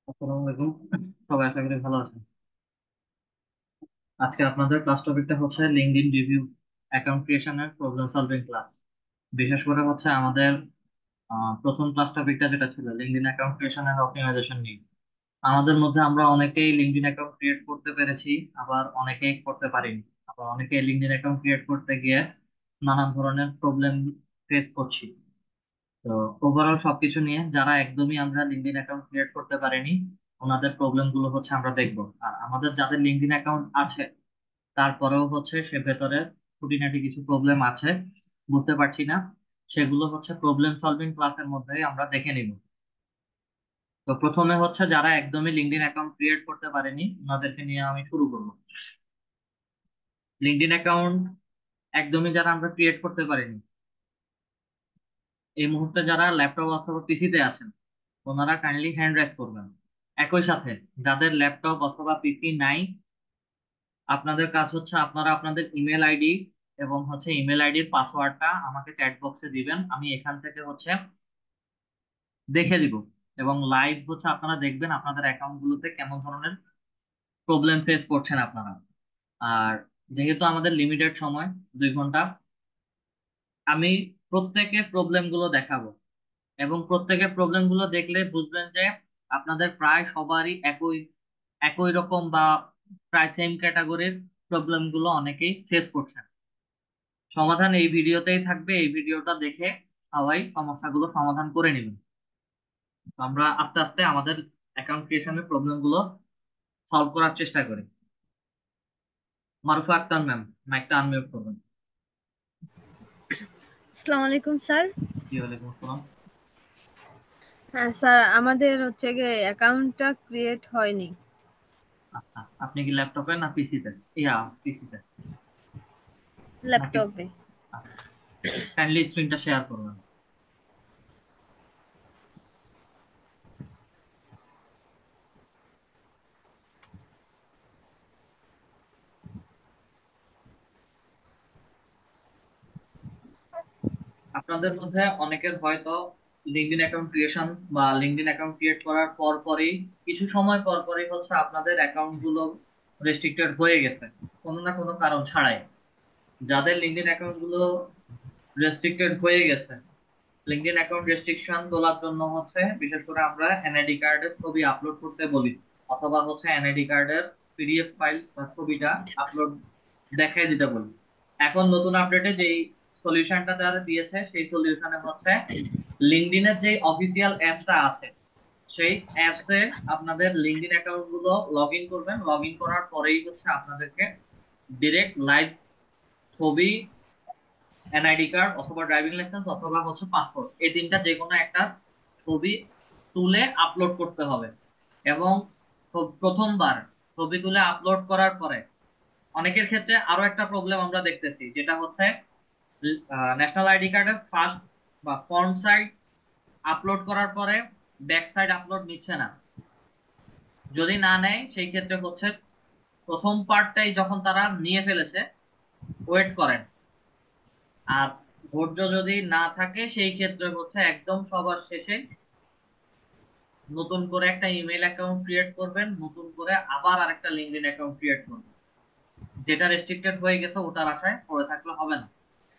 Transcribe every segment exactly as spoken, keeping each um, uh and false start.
আসসালামু আলাইকুম। সবাই আশা করি ভালো আছেন। আজকে আপনাদের ক্লাস টপিকটা হচ্ছে লিঙ্কডইন রিভিউ অ্যাকাউন্ট ক্রিয়েশনের প্রবলেম সলভিং ক্লাস। বিশেষ করে হচ্ছে আমাদের আহ, প্রথম ক্লাস টপিকটা যেটা ছিল LinkedIn account creation and optimisation নিয়ে। আমাদের মধ্যে আমরা অনেকেই লিঙ্কডইন অ্যাকাউন্ট ক্রিয়েট করতে পেরেছি, আবার অনেকেই করতে পারিনি। আবার অনেকেই লিঙ্কডইন অ্যাকাউন্ট ক্রিয়েট করতে গিয়ে নানান ধরনের প্রবলেম ফেস করছি। তো ওভারঅল সবকিছু নিয়ে যারা একদমই আমরা লিঙ্কডইন অ্যাকাউন্ট ক্রিয়েট করতে পারিনি, ওনাদের প্রবলেম গুলো হচ্ছে আমরা দেখবো। আর আমাদের যাদের লিঙ্কডইন অ্যাকাউন্ট আছে তারপরেও হচ্ছে সে ভেতরে খুঁটিনাটি কিছু প্রবলেম আছে, বুঝতে পারছি না, সেগুলো হচ্ছে প্রবলেম সলভিং ক্লাসের মধ্যেই আমরা দেখে নিব। তো প্রথমে হচ্ছে যারা একদমই লিঙ্কডইন অ্যাকাউন্ট ক্রিয়েট করতে পারেনি ওনাদেরকে নিয়ে আমি শুরু করবো। লিঙ্কডইন অ্যাকাউন্ট একদমই যারা আমরা ক্রিয়েট করতে পারিনি, এই মুহূর্তে যারা ল্যাপটপ অথবা পিসিতে আছেন ওনারা কাইন্ডলি হ্যান্ড রাইজ করবেন। একই সাথে যাদের ল্যাপটপ অথবা পিসি নাই, আপনাদের কাজ হচ্ছে আপনারা আপনাদের ইমেল আইডি এবং হচ্ছে ইমেল আইডির পাসওয়ার্ডটা আমাকে চ্যাট বক্সে দিবেন, আমি এখান থেকে হচ্ছে দেখে দিব। এবং লাইভ হচ্ছে আপনারা দেখবেন আপনাদের অ্যাকাউন্ট গুলোতে কেমন ধরনের প্রবলেম ফেস করছেন আপনারা। আর যেহেতু আমাদের লিমিটেড সময় দুই ঘন্টা, আমি প্রত্যেকের প্রবলেম গুলো দেখাবো এবং প্রত্যেকের প্রবলেম গুলো দেখলে বুঝবেন যে আপনাদের প্রায় সবারই একই একই রকম বা প্রায় সেম ক্যাটাগরির প্রবলেম গুলো অনেকেই ফেস করছেন। সমাধান এই ভিডিওতেই থাকবে, এই ভিডিওটা দেখে সবাই সমস্যাগুলো সমাধান করে নেবেন। তো আমরা আস্তে আস্তে আমাদের অ্যাকাউন্ট ক্রিয়েশনের প্রবলেম গুলো সলভ করার চেষ্টা করি। মারুফা আক্তার ম্যাম, মাইকটা আনমিউট করবেন। আসসালামু আলাইকুম স্যার। জি ওয়ালাইকুম আসসালাম। হ্যাঁ স্যার, আমাদের হচ্ছে গিয়ে অ্যাকাউন্টটা ক্রিয়েট হয়নি আচ্ছা, আপনি কি ল্যাপটপে না পিসিতে? ইয়া, পিসিতে নাকি? ল্যাপটপে। আচ্ছা, কাইন্ডলি স্ক্রিনটা শেয়ার করবেন। আপনাদের মধ্যে অনেকের হয়তো লিঙ্কডইন অ্যাকাউন্ট ক্রিয়েশন বা লিঙ্কডইন অ্যাকাউন্ট ক্রিয়েট করার পর পরই কিছু সময় পর পরই হচ্ছে আপনাদের অ্যাকাউন্ট গুলো রেস্ট্রিক্টেড হয়ে গেছে কোনো না কোনো কারণ ছাড়াই। যাদের লিঙ্কডইন অ্যাকাউন্ট গুলো রেস্ট্রিক্টেড হয়ে গেছে, লিঙ্কডইন অ্যাকাউন্ট রেস্ট্রিকশন তোলার জন্য হচ্ছে বিশেষ করে আমরা এনআইডি কার্ডের ছবি আপলোড করতে বলি, অথবা হচ্ছে এনআইডি কার্ডের পিডিএফ ফাইল বা ছবিটা আপলোড দেখাই দিতে বলি। এখন নতুন আপডেটে যেই সলিউশনটা তারা দিয়েছে সেই সলিউশনে হচ্ছে লিঙ্কডইনের যে অফিসিয়াল অ্যাপসটা আছে সেই অ্যাপসে আপনাদের লিঙ্কডইন অ্যাকাউন্ট গুলো লগ ইন করবেন। লগ ইন করার পরেই হচ্ছে আপনাদেরকে ডিরেক্ট লাইভ ছবি, এনআইডি কার্ড অথবা ড্রাইভিং লাইসেন্স অথবা হচ্ছে পাসপোর্ট, এই তিনটা যে কোনো একটা ছবি তুলে আপলোড করতে হবে। এবং প্র- প্রথমবার ছবি তুলে আপলোড করার পরে অনেকের ক্ষেত্রে আরো একটা প্রবলেম আমরা দেখতেছি, যেটা হচ্ছে ন্যাশনাল আইডি কার্ডের ফার্স্ট বা ফ্রন্ট সাইড আপলোড করার পরে ব্যাক সাইড আপলোড নিচ্ছে না। যদি না নেয় সেই ক্ষেত্রে হচ্ছে প্রথম পার্টটাই যখন তারা নিয়ে ফেলেছে ওয়েট করেন। আর ধৈর্য যদি না থাকে সেই ক্ষেত্রে হচ্ছে একদম সবার শেষে নতুন করে একটা ইমেল অ্যাকাউন্ট ক্রিয়েট করবেন, নতুন করে আবার আরেকটা লিঙ্কডইন অ্যাকাউন্ট ক্রিয়েট করবেন। যেটা রেস্ট্রিক্টেড হয়ে গেছে ওটার আশায় পড়ে থাকলে হবে না।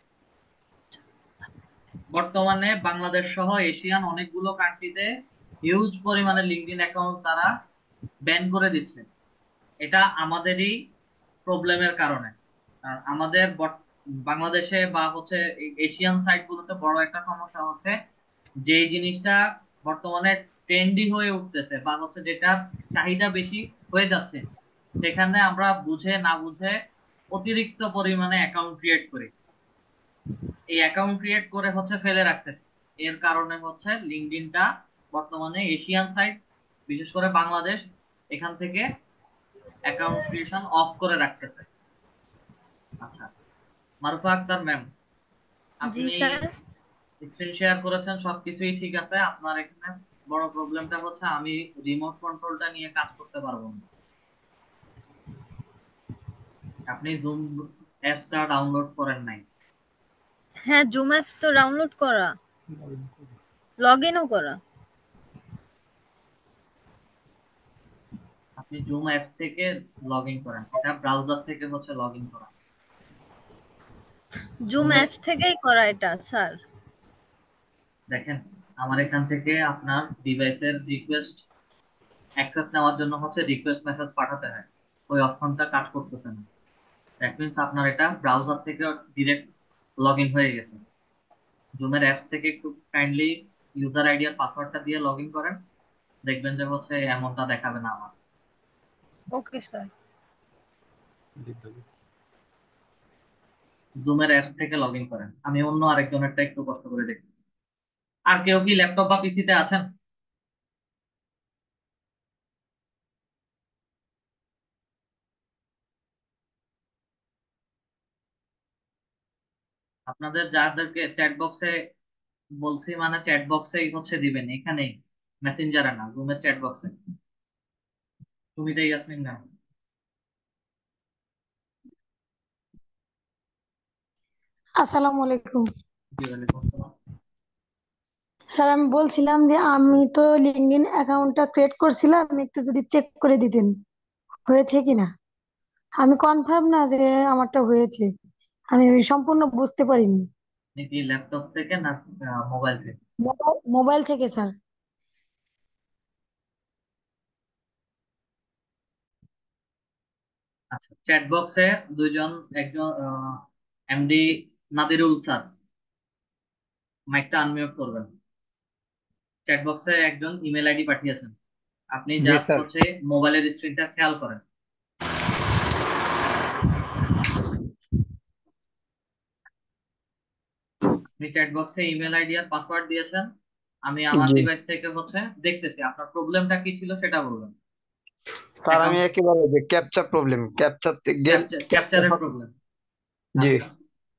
বর্তমানে বাংলাদেশ সহ এশিয়ান অনেকগুলো কান্ট্রিতে হিউজ পরিমাণে লিঙ্কডইন অ্যাকাউন্ট তারা ব্যান করে দিচ্ছে। এটা আমাদেরই প্রবলেমের কারণে। আর আমাদের বর্ত- বাংলাদেশে বা হচ্ছে এই এশিয়ান সাইট গুলোতে বড় একটা সমস্যা হচ্ছে যে জিনিসটা বর্তমানে ট্রেন্ডি হয়ে উঠতেছে বা হচ্ছে যেটা চাহিদা বেশি হয়ে যাচ্ছে, সেখানে আমরা বুঝে না বুঝে অতিরিক্ত পরিমাণে অ্যাকাউন্ট ক্রিয়েট করি। এই অ্যাকাউন্ট ক্রিয়েট করে হচ্ছে ফেলে রাখতেছে। এর কারণে হচ্ছে লিঙ্কডইনটা বর্তমানে এশিয়ান সাইট, বিশেষ করে বাংলাদেশ, এখান থেকে অ্যাকাউন্ট ক্রিয়েশন অফ করে রাখতেছে। আচ্ছা, মারুফা আক্তার ম্যাম, জি আপনি স্যার। স্ক্রিন শেয়ার করেছেন, সবকিছুই ঠিক আছে। আপনার এখানে বড় প্রবলেমটা হচ্ছে আমি রিমোট কন্ট্রোলটা নিয়ে কাজ করতে পারবো না। আপনি জুম অ্যাপসটা ডাউনলোড করেন নাই। হ্যাঁ, জুম অ্যাপ তো ডাউনলোড করা, লগ ইনও করা। আপনি জুম অ্যাপস থেকে লগ ইন করেন, এটা ব্রাউজার থেকে হচ্ছে লগ ইন করা। জুম জুমের, অ্যাপস থেকেই করা এটা স্যার। দেখেন আমার এখান থেকে আপনার ডিভাইসের রিকোয়েস্ট অ্যাক্সেস নেওয়ার জন্য হচ্ছে রিকোয়েস্ট মেসেজ পাঠাতে হয়, ওই অপশনটা কাজ করতেছে না। দ্যাট মিনস আপনার এটা ব্রাউজার থেকে ডিরেক্ট লগ ইন হয়ে গেছে। জুমের অ্যাপ থেকে একটু কাইন্ডলি ইউজার আইডি আর পাসওয়ার্ডটা দিয়ে লগ ইন করেন, দেখবেন যে হচ্ছে এমনটা দেখাবে না আমার। Okay sir. জুমের অ্যাপ থেকে লগ ইন করেন, আমি অন্য আরেকজনেরটা একটু কষ্ট করে দেখি। আর কেউ কি ল্যাপটপ বা পিসিতে আছেন? আপনাদের যাদেরকে চ্যাট বক্সে বলছি, মানে চ্যাট বক্সেই হচ্ছে দিবেন, এখানেই, মেসেঞ্জারে না, জুমের চ্যাট বক্সে। সুমিতা ইয়াসমিন না? আসসালামু আলাইকুম। জি ওয়ালাইকুম আসসালাম। স্যার, আমি বলছিলাম যে আমি তো লিঙ্কডইন অ্যাকাউন্টটা ক্রিয়েট করছিলাম, একটু যদি চেক করে দিতেন হয়েছে কিনা। আমি কনফার্ম না যে আমারটা হয়েছে, আমি সম্পূর্ণ বুঝতে পারিনি। আপনি কি ল্যাপটপ থেকে না মোবাইল থেকে? মোবাইল মোবাইল থেকে স্যার। আচ্ছা, চ্যাট বক্সে দুইজন, একজন এমডি নাদিরুল স্যার, মাইকটা আনমিউট করবেন। চ্যাট বক্সে একজন ইমেল আইডি পাঠিয়েছেন, আপনি জি জাস্ট স্যার। হচ্ছে মোবাইলের স্ক্রিনটা খেয়াল করেন। আপনি চ্যাট বক্সে ইমেল আইডি আর পাসওয়ার্ড দিয়েছেন, আমি আমার জি ডিভাইস থেকে হচ্ছে দেখতেছি আপনার প্রবলেমটা কি ছিল সেটা বলবেন। স্যার, আমি অ্যাকাউন্ট একেবারে যে ক্যাপচা প্রবলেম, ক্যাপচাতে গেল ক্যাপচার, ক্যাপচা। ক্যাপচারের প্রবলেম। জি আচ্ছা,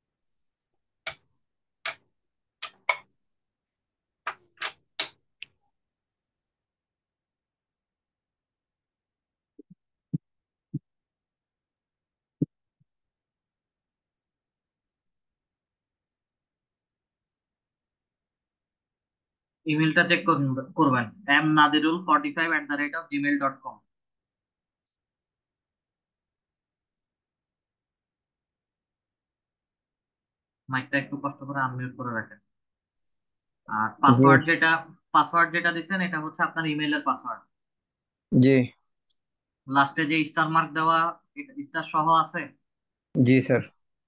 ইমেলটা চেক করবেন, M Nadirul forty five at the rate of Gmail dot com. মাইকটা একটু কষ্ট করে আনমিউট করে রাখেন। আর জি পাসওয়ার্ড যেটা, পাসওয়ার্ড যেটা দিচ্ছেন এটা হচ্ছে আপনার ইমেইলের পাসওয়ার্ড। জি লাস্টে যে স্টার মার্ক দেওয়া, স্টার সহ আছে। জি স্যার।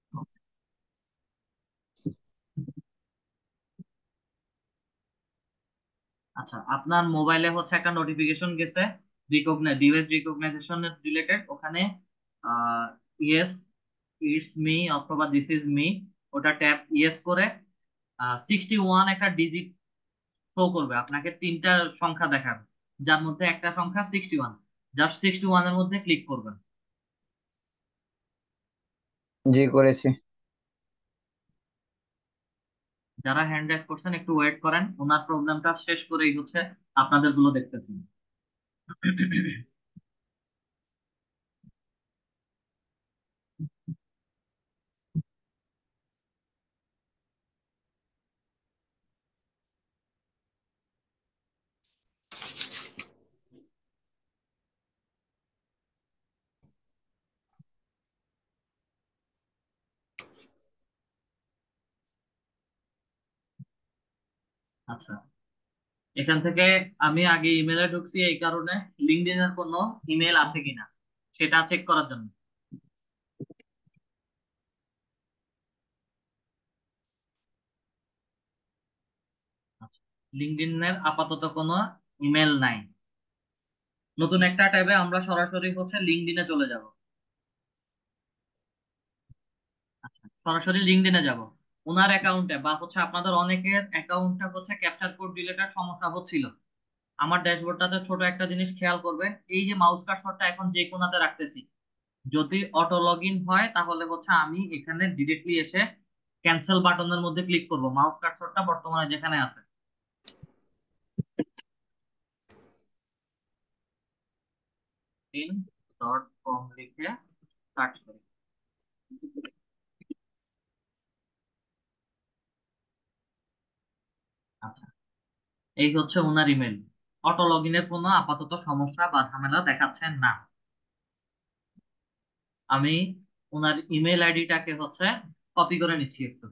আচ্ছা, আপনার মোবাইলে হচ্ছে একটা নোটিফিকেশন গেছে, রিকগনাইজ ডিভাইস রিকগনাইজেশন রিলেটেড, ওখানে ইয়েস ইটস মি অথবা দিস ইজ মি, ওটা ট্যাপ ইয়েস করে সিক্সটি ওয়ান একটা ডিজিট শো করবে, আপনাকে তিনটা সংখ্যা দেখাবে, যার মধ্যে একটা সংখ্যা sixty one. Just sixty one এর মধ্যে ক্লিক করবেন। জি করেছি। যারা হ্যান্ড রাইজ করছেন একটু ওয়েট করেন, ওনার প্রবলেমটা শেষ করেই হচ্ছে আপনাদের গুলো দেখতেছি। আচ্ছা, এখান থেকে আমি আগে ইমেলে ঢুকছি এই কারণে, লিঙ্কডইন এর কোনো ইমেল আছে কিনা সেটা চেক করার জন্য। আচ্ছা, লিঙ্কডইন এর আপাতত কোনো ইমেল নাই। নতুন একটা ট্যাবে আমরা সরাসরি হচ্ছে লিঙ্কডইনে চলে যাব। আচ্ছা, সরাসরি লিঙ্কডইনে যাব। ওনার অ্যাকাউন্টে বা হচ্ছে আপনাদের অনেকের অ্যাকাউন্টটা হচ্ছে ক্যাপচার কোড রিলেটেড সমস্যা হচ্ছিল। আমার ড্যাশবোর্ডটাতে ছোট একটা জিনিস খেয়াল করবেন, এই যে মাউস কার্সরটা এখন যে কোণাতে রাখতেছি, যদি অটো লগ ইন হয় তাহলে হচ্ছে আমি এখানে ডিরেক্টলি এসে ক্যান্সেল বাটনের মধ্যে ক্লিক করব, মাউস কার্সরটা বর্তমানে যেখানে আছে। ইন ডট কম লিখে সার্চ করি। আচ্ছা, এই হচ্ছে ওনার ইমেল। অটো লগ ইনের কোনো আপাতত সমস্যা বা ঝামেলা দেখাচ্ছে না। আমি ওনার ইমেল আইডিটাকে হচ্ছে কপি করে নিচ্ছি একটু।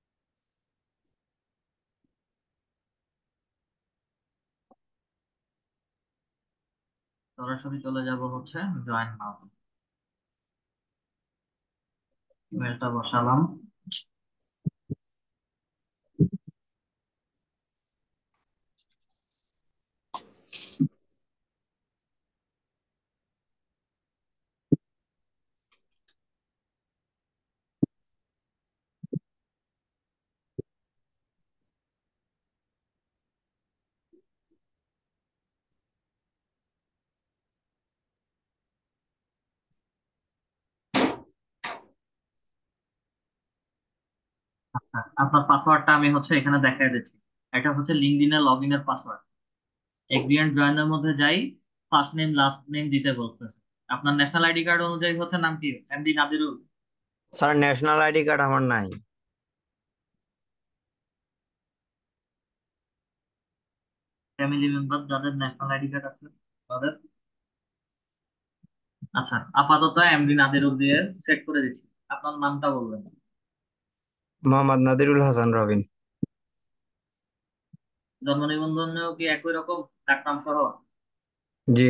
সরাসরি চলে যাব হচ্ছে জয়েন নাও, ইমেলটা বসালাম। আচ্ছা, আপনার পাসওয়ার্ডটা আমি হচ্ছে এখানে দেখাই দিচ্ছি। এটা হচ্ছে লিঙ্কডইনের লগ ইনের পাসওয়ার্ড। এগ্রিয়েন্ট জয়েনের মধ্যে যাই, ফার্স্ট নেম লাস্ট নেম দিতে বলতেছে। আপনার ন্যাশনাল আইডি কার্ড অনুযায়ী হচ্ছে নাম কি? MD Nadirul. Sir national ID card আমার নাই। ফ্যামিলি মেম্বার যাদের ন্যাশনাল আইডি কার্ড আছে তাদের। আচ্ছা, আপাতত এমডি নাদিরুল দিয়ে সেট করে দিচ্ছি। আপনার নামটা বলবেন। মোহাম্মদ নাদিরুল হাসান রবিন। জন্ম নিবন্ধনেও কি একই রকম ডাকনাম সহ? জি।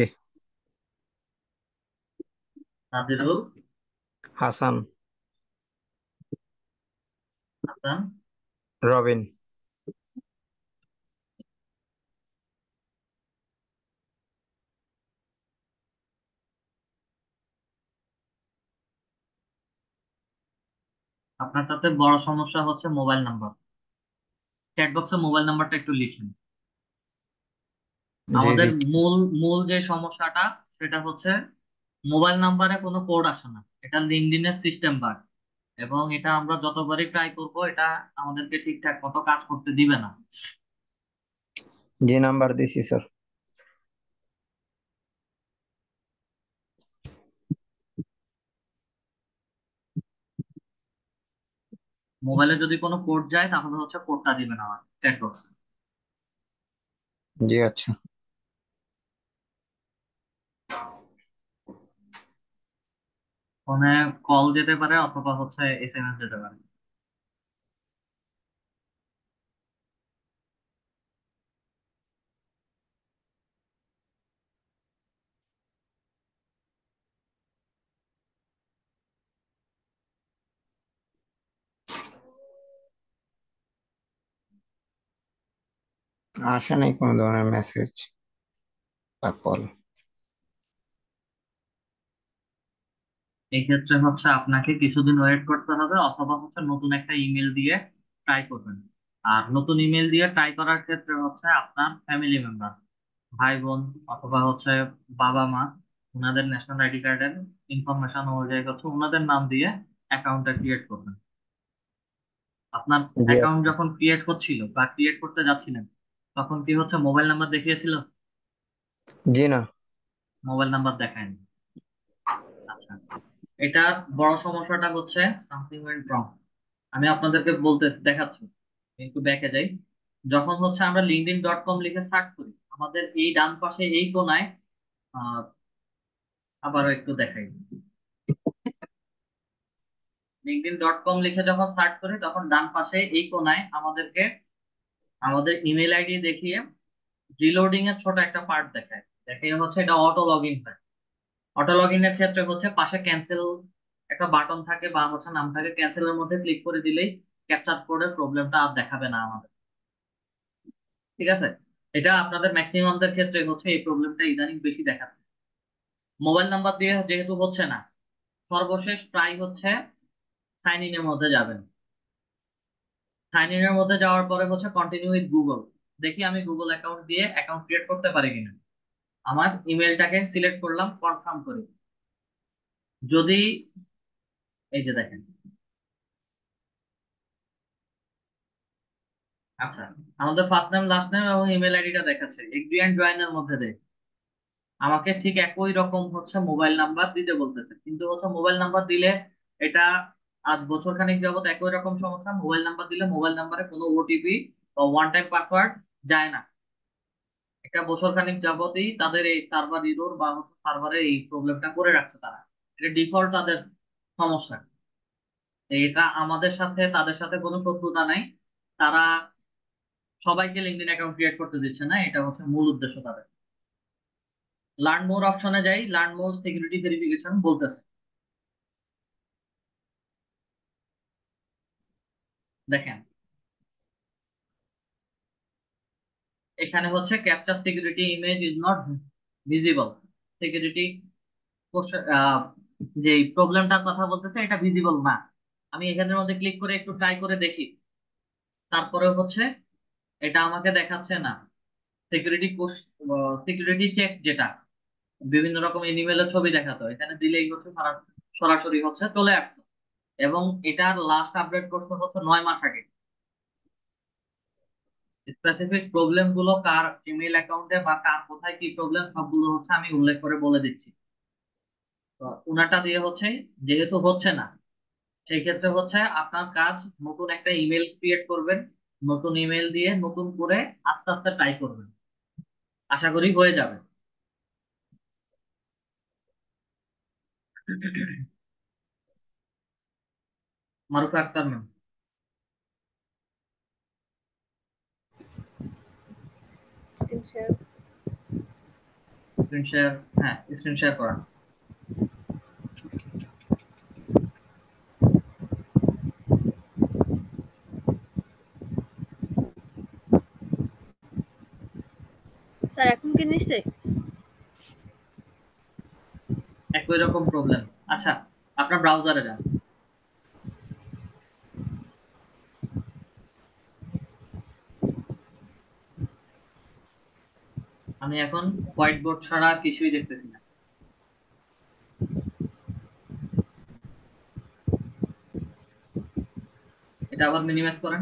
নাদিরুল হাসান হাসান রবিন। আপনার সাথে বড় সমস্যা হচ্ছে মোবাইল নাম্বার। চ্যাট বক্সে মোবাইল নাম্বারটা একটু লিখেন। জি আমাদের দিচ্ছি। মূল মূল যে সমস্যাটা সেটা হচ্ছে মোবাইল নাম্বারে কোনো কোড আসে না। এটা লিঙ্কডইনের সিস্টেম বাগ, এবং এটা আমরা যতবারই ট্রাই করব এটা আমাদেরকে ঠিকঠাক মতো কাজ করতে দিবে না। জি নাম্বার দিছি স্যার। মোবাইলে যদি কোনো কোড যায় তাহলে হচ্ছে কোডটা দিবেন আমার চ্যাট বক্সে। জি আচ্ছা। ফোনে কল যেতে পারে অথবা হচ্ছে এসএমএস যেতে পারে। আসে নাই কোনো ধরনের মেসেজ বা কল। এই ক্ষেত্রে হচ্ছে আপনাকে কিছুদিন ওয়েট করতে হবে, অথবা হচ্ছে নতুন একটা ইমেল দিয়ে ট্রাই করবেন। আর নতুন ইমেল দিয়ে ট্রাই করার ক্ষেত্রে হচ্ছে আপনার ফ্যামিলি মেম্বার, ভাই বোন অথবা হচ্ছে বাবা মা, ওনাদের ন্যাশনাল আইডি কার্ডের ইনফরমেশন অনুযায়ী হচ্ছে ওনাদের নাম দিয়ে অ্যাকাউন্টটা ক্রিয়েট করবেন। আপনার জি অ্যাকাউন্ট আচ্ছা। যখন ক্রিয়েট হচ্ছিল বা ক্রিয়েট করতে যাচ্ছিলেন তখন কি হচ্ছে মোবাইল নাম্বার দেখিয়েছিল? জি না। মোবাইল নাম্বার দেখায়নি। আচ্ছা, এটা বড় সমস্যাটা হচ্ছে সামথিং ওয়েন্ট রং। আমি আপনাদেরকে বলতে দেখাচ্ছি, একটু ব্যাকে যাই। যখন হচ্ছে আমরা লিঙ্কডইন ডট কম লিখে সার্চ করি, আমাদের এই ডান পাশে এই কোনায়, আহ, আবারও একটু দেখাই, লিঙ্কডইন ডট কম লিখে যখন সার্চ করি তখন ডান পাশে এই কোনায় আমাদেরকে আমাদের ইমেল আইডি দেখিয়ে রিলোডিং এর ছোট একটা পার্ট দেখায়। দেখাই হচ্ছে এটা অটো লগ ইন হয়। অটো লগ ইনের ক্ষেত্রে হচ্ছে পাশে ক্যান্সেল একটা বাটন থাকে বা হচ্ছে নাম থাকে, ক্যান্সেলের মধ্যে ক্লিক করে দিলেই ক্যাপচার কোডের প্রবলেমটা আর দেখাবে না আমাদের। ঠিক আছে, এটা আপনাদের ম্যাক্সিমামদের ক্ষেত্রে হচ্ছে এই প্রবলেমটা ইদানিং বেশি দেখাচ্ছে। মোবাইল নাম্বার দিয়ে যেহেতু হচ্ছে না, সর্বশেষ ট্রাই হচ্ছে সাইন ইন এর মধ্যে যাবেন। সাইন ইন এর মধ্যে যাওয়ার পরে হচ্ছে কন্টিনিউ উইথ গুগল। দেখি আমি গুগল অ্যাকাউন্ট দিয়ে অ্যাকাউন্ট ক্রিয়েট করতে পারি কিনা। আমার ইমেলটাকে সিলেক্ট করলাম, কনফার্ম করি। যদি এই যে দেখেন, আচ্ছা, আমাদের ফার্স্ট নেম লাস্ট নেম এবং ইমেল আইডিটা দেখাচ্ছে এগ্রিয়েন্ট জয়েনের মধ্যে দেয়। আমাকে ঠিক একই রকম হচ্ছে মোবাইল নাম্বার দিতে বলতেছে, কিন্তু হচ্ছে মোবাইল নাম্বার দিলে এটা আজ বছর খানেক যাবত একই রকম সমস্যা। মোবাইল নাম্বার দিলে মোবাইল নাম্বারে কোনো ওটিপি বা ওয়ান টাইম পাসওয়ার্ড যায় না। একটা বছর খানিক যাবতই তাদের এই সার্ভার ইরোর বা হচ্ছে সার্ভারে এই প্রবলেমটা করে রাখছে তারা। এটা ডিফল্ট তাদের সমস্যা। এটা আমাদের সাথে তাদের সাথে কোনো শত্রুতা নাই। তারা সবাইকে লিঙ্কডইন অ্যাকাউন্ট ক্রিয়েট করতে দিচ্ছে না, এটা হচ্ছে মূল উদ্দেশ্য তাদের। লার্ন মোর অপশনে যাই, লার্ন মোর সিকিউরিটি ভেরিফিকেশন বলতেছে। দেখেন এখানে হচ্ছে ক্যাপচার security image is not visible. Security যে প্রবলেমটার কথা বলতেছে এটা ভিজিবল না। আমি এখানের মধ্যে ক্লিক করে একটু ট্রাই করে দেখি, তারপরে হচ্ছে এটা আমাকে দেখাচ্ছে না। সিকিউরিটি সিকিউরিটি চেক যেটা বিভিন্ন রকম ইমেলের ছবি দেখাতো, এখানে দিলেই হচ্ছে সারা- সরাসরি হচ্ছে চলে আসতো। এবং এটার লাস্ট আপডেট করতে হচ্ছে নয় মাস আগে। স্পেসিফিক প্রবলেম গুলো কার ইমেল অ্যাকাউন্টে বা কার কোথায় কি প্রবলেম সবগুলো হচ্ছে আমি উল্লেখ করে বলে দিচ্ছি। তো উনাটা দিয়ে হচ্ছে যেহেতু হচ্ছে না, সেই ক্ষেত্রে হচ্ছে আপনার কাজ নতুন একটা ইমেল ক্রিয়েট করবেন, নতুন ইমেল দিয়ে নতুন করে আস্তে আস্তে ট্রাই করবেন, আশা করি হয়ে যাবে। Marufa Akter ma'am. Screen share. Screen share, হ্যাঁ স্ক্রিন শেয়ার করা। স্যার এখন কি নিচ্ছে? একই রকম প্রবলেম। আচ্ছা, আপনার ব্রাউজারে যান। আমি এখন হোয়াইট বোর্ড ছাড়া আর কিছুই দেখতেছি না। এটা আবার মিনিমাইজ করেন।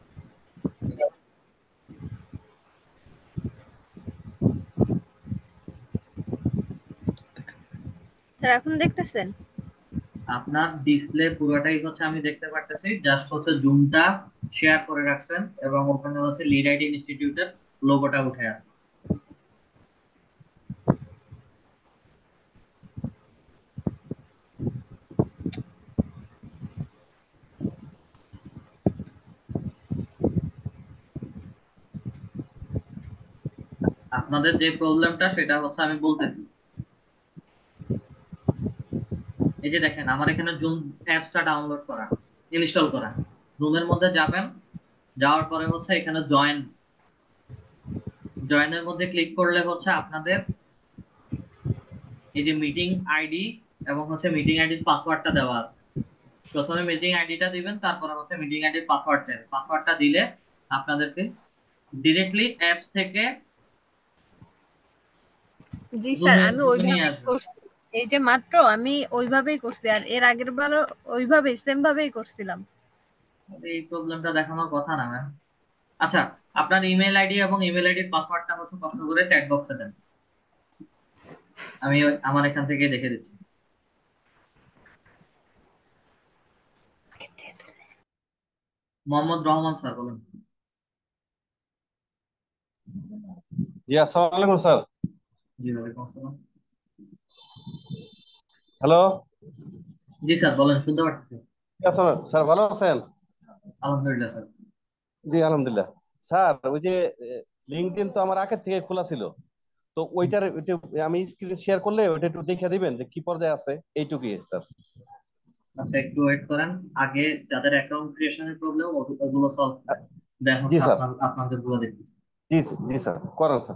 স্যার এখন দেখতেছেন? আপনার ডিসপ্লে পুরোটাই হচ্ছে আমি দেখতে পারতেছি, জাস্ট হচ্ছে জুমটা শেয়ার করে রাখছেন এবং ওখানে হচ্ছে লিড আইটি ইনস্টিটিউটের লোগোটা উঠে আছে। আপনাদের যে প্রবলেমটা সেটা হচ্ছে আমি বলতেছি। এই যে দেখেন আমার এখানে জুম অ্যাপসটা ডাউনলোড করা, ইনস্টল করা। জুমের মধ্যে যাবেন, যাওয়ার পরে হচ্ছে এখানে জয়েন, জয়েনের মধ্যে ক্লিক করলে হচ্ছে আপনাদের এই যে মিটিং আইডি এবং হচ্ছে মিটিং আইডির পাসওয়ার্ডটা দেওয়া আছে। প্রথমে মিটিং আইডিটা দিবেন, তারপরে হচ্ছে মিটিং আইডির পাসওয়ার্ড চাইবে। পাসওয়ার্ডটা দিলে আপনাদেরকে ডিরেক্টলি অ্যাপস থেকে জি স্যার, জুমে আমি জুমে নিয়ে ওইভাবেই আসবে। করছি। এই যে মাত্র আমি ওইভাবেই করছি, আর এর আগের বারও ওইভাবেই সেম ভাবেই করছিলাম। এই প্রবলেমটা দেখানোর কথা না ম্যাম। আচ্ছা, আপনার ইমেল আইডি এবং ইমেল আইডির পাসওয়ার্ডটা হচ্ছে কষ্ট করে চ্যাট বক্সে দেন, আমি ওই- আমার এখান থেকে দেখে দিচ্ছি। মোহাম্মদ রহমান স্যার বলুন। জি আসসালামু আলাইকুম স্যার। জি ওয়ালাইকুম আসসালাম। হ্যালো। জি স্যার বলেন, শুনতে পাচ্ছি। স্যার ভালো আছেন? আলহামদুলিল্লাহ স্যার। জি আলহামদুলিল্লাহ। স্যার ওই যে লিঙ্কডইন তো আমার আগের থেকে খোলা ছিল, তো ওইটার ওইটা আমি স্ক্রিন শেয়ার করলে ওইটা একটু দেখে দিবেন যে কি পর্যায়ে আছে, এইটুকুই স্যার। আচ্ছা একটু ওয়েট করেন, আগে যাদের অ্যাকাউন্ট ক্রিয়েশনের প্রবলেম ওগুলো সলভ করে দেন জি হচ্ছে স্যার। আপনার আপনাদের গুলো দেখি। জি জি স্যার, করেন স্যার।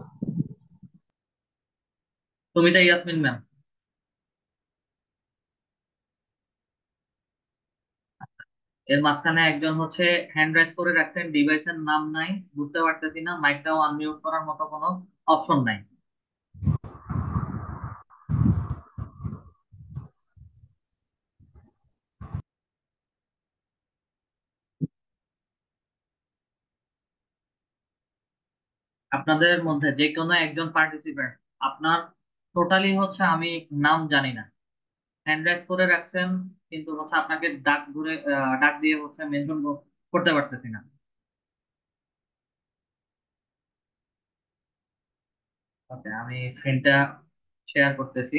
সুমিতা ইয়াসমিন ম্যাম। এর মাঝখানে একজন হচ্ছে হ্যান্ড রাইজ করে রাখছেন, ডিভাইসের নাম নাই, বুঝতে পারতেছি না, মাইকটাও আনমিউট করার মতো কোনো অপশন নাই। আপনাদের মধ্যে যে কোনো একজন পার্টিসিপেন্ট, আপনার টোটালি হচ্ছে আমি নাম জানি না, হ্যান্ড রাইজ করে রাখছেন কিন্তু হচ্ছে আপনাকে ডাক ধরে আহ, ডাক দিয়ে হচ্ছে মেনশন করতে পারতেছি না। ওকে, আমি স্ক্রিনটা শেয়ার করতেছি।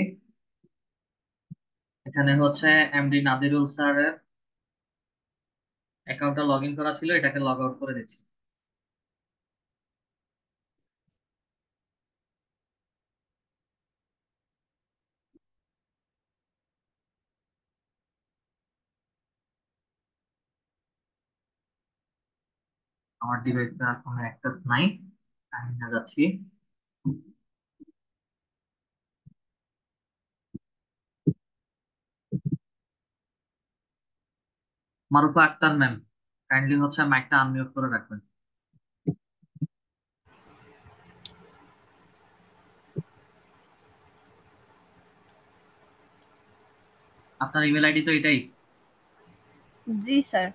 এখানে হচ্ছে এমডি নাদিরুল স্যারের অ্যাকাউন্টটা লগ ইন করা ছিল, এটাকে লগ আউট করে দিচ্ছি। আমার ডিভাইসে আর কোনো অ্যাক্সেস নাই, আমি না যাচ্ছি। মারুফা আক্তার ম্যাম, কাইন্ডলি হচ্ছে মাইকটা আনমিউট করে রাখবেন। আপনার ইমেল আইডি তো এটাই? জি স্যার।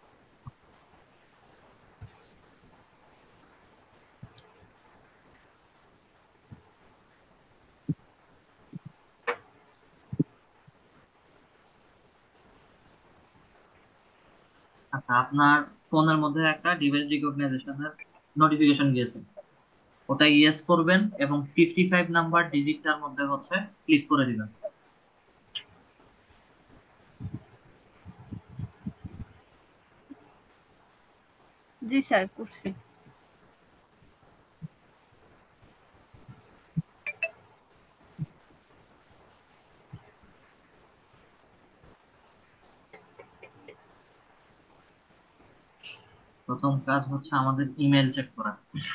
আচ্ছা, আপনার ফোনের মধ্যে একটা ডিভাইস রিকগনাইজেশনের নোটিফিকেশন গিয়েছে, ওটা ইয়েস করবেন এবং ফিফটি ফাইভ নাম্বার ডিজিটটার মধ্যে হচ্ছে ক্লিক করে দিবেন। জি স্যার, করছি। প্রথম কাজ হচ্ছে আমাদের ইমেল চেক করা।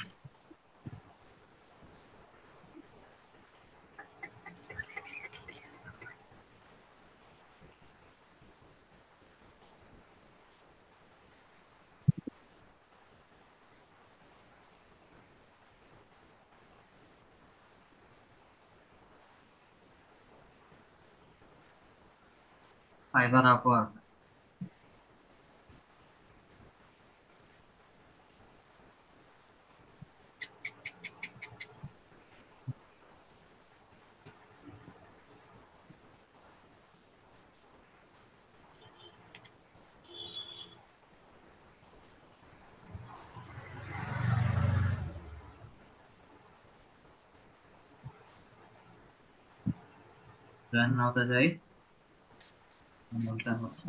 ফাইবার আপওয়ার্ক, জয়েন নাওতে যাই। ইমেলটা হচ্ছে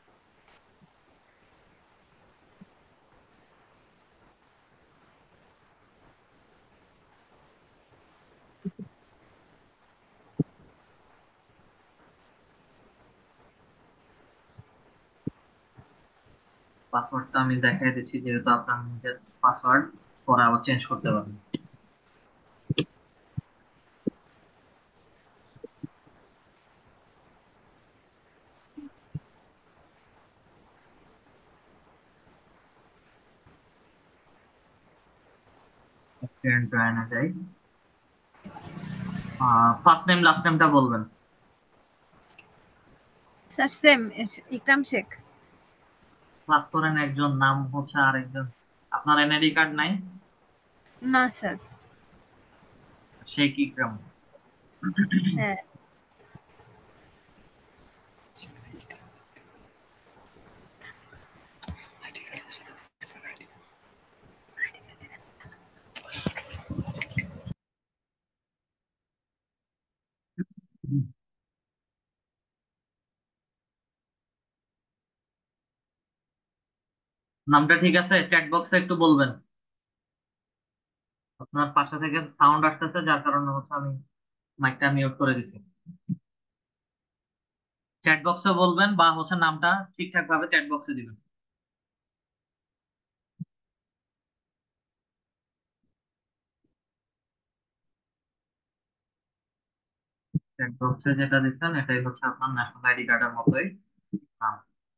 পাসওয়ার্ডটা আমি দেখাই দিচ্ছি, যেহেতু আপনার নিজের পাসওয়ার্ড পরে আবার চেঞ্জ করতে পারবেন। স্টুডেন্ট জয়েনে যাই। ফার্স্ট নেম লাস্ট নেমটা বলবেন। Sir same, Ikram Sheikh. Class করেন একজন, নাম হচ্ছে আরেকজন। আপনার এনআইডি কার্ড নাই? না স্যার। শেখ ইকরাম। হ্যাঁ। নামটা ঠিক আছে? চ্যাট বক্সে একটু বলবেন। আপনার পাশে থেকে সাউন্ড আসতেছে, যার কারণে হচ্ছে আমি মাইকটা মিউট করে দিছি। চ্যাট বক্সে বলবেন, বা হচ্ছে নামটা ঠিকঠাক ভাবে চ্যাট বক্সে দিবেন। চ্যাট বক্সে যেটা দিচ্ছেন এটাই হচ্ছে আপনার ন্যাশনাল আইডি কার্ডের মতোই নাম।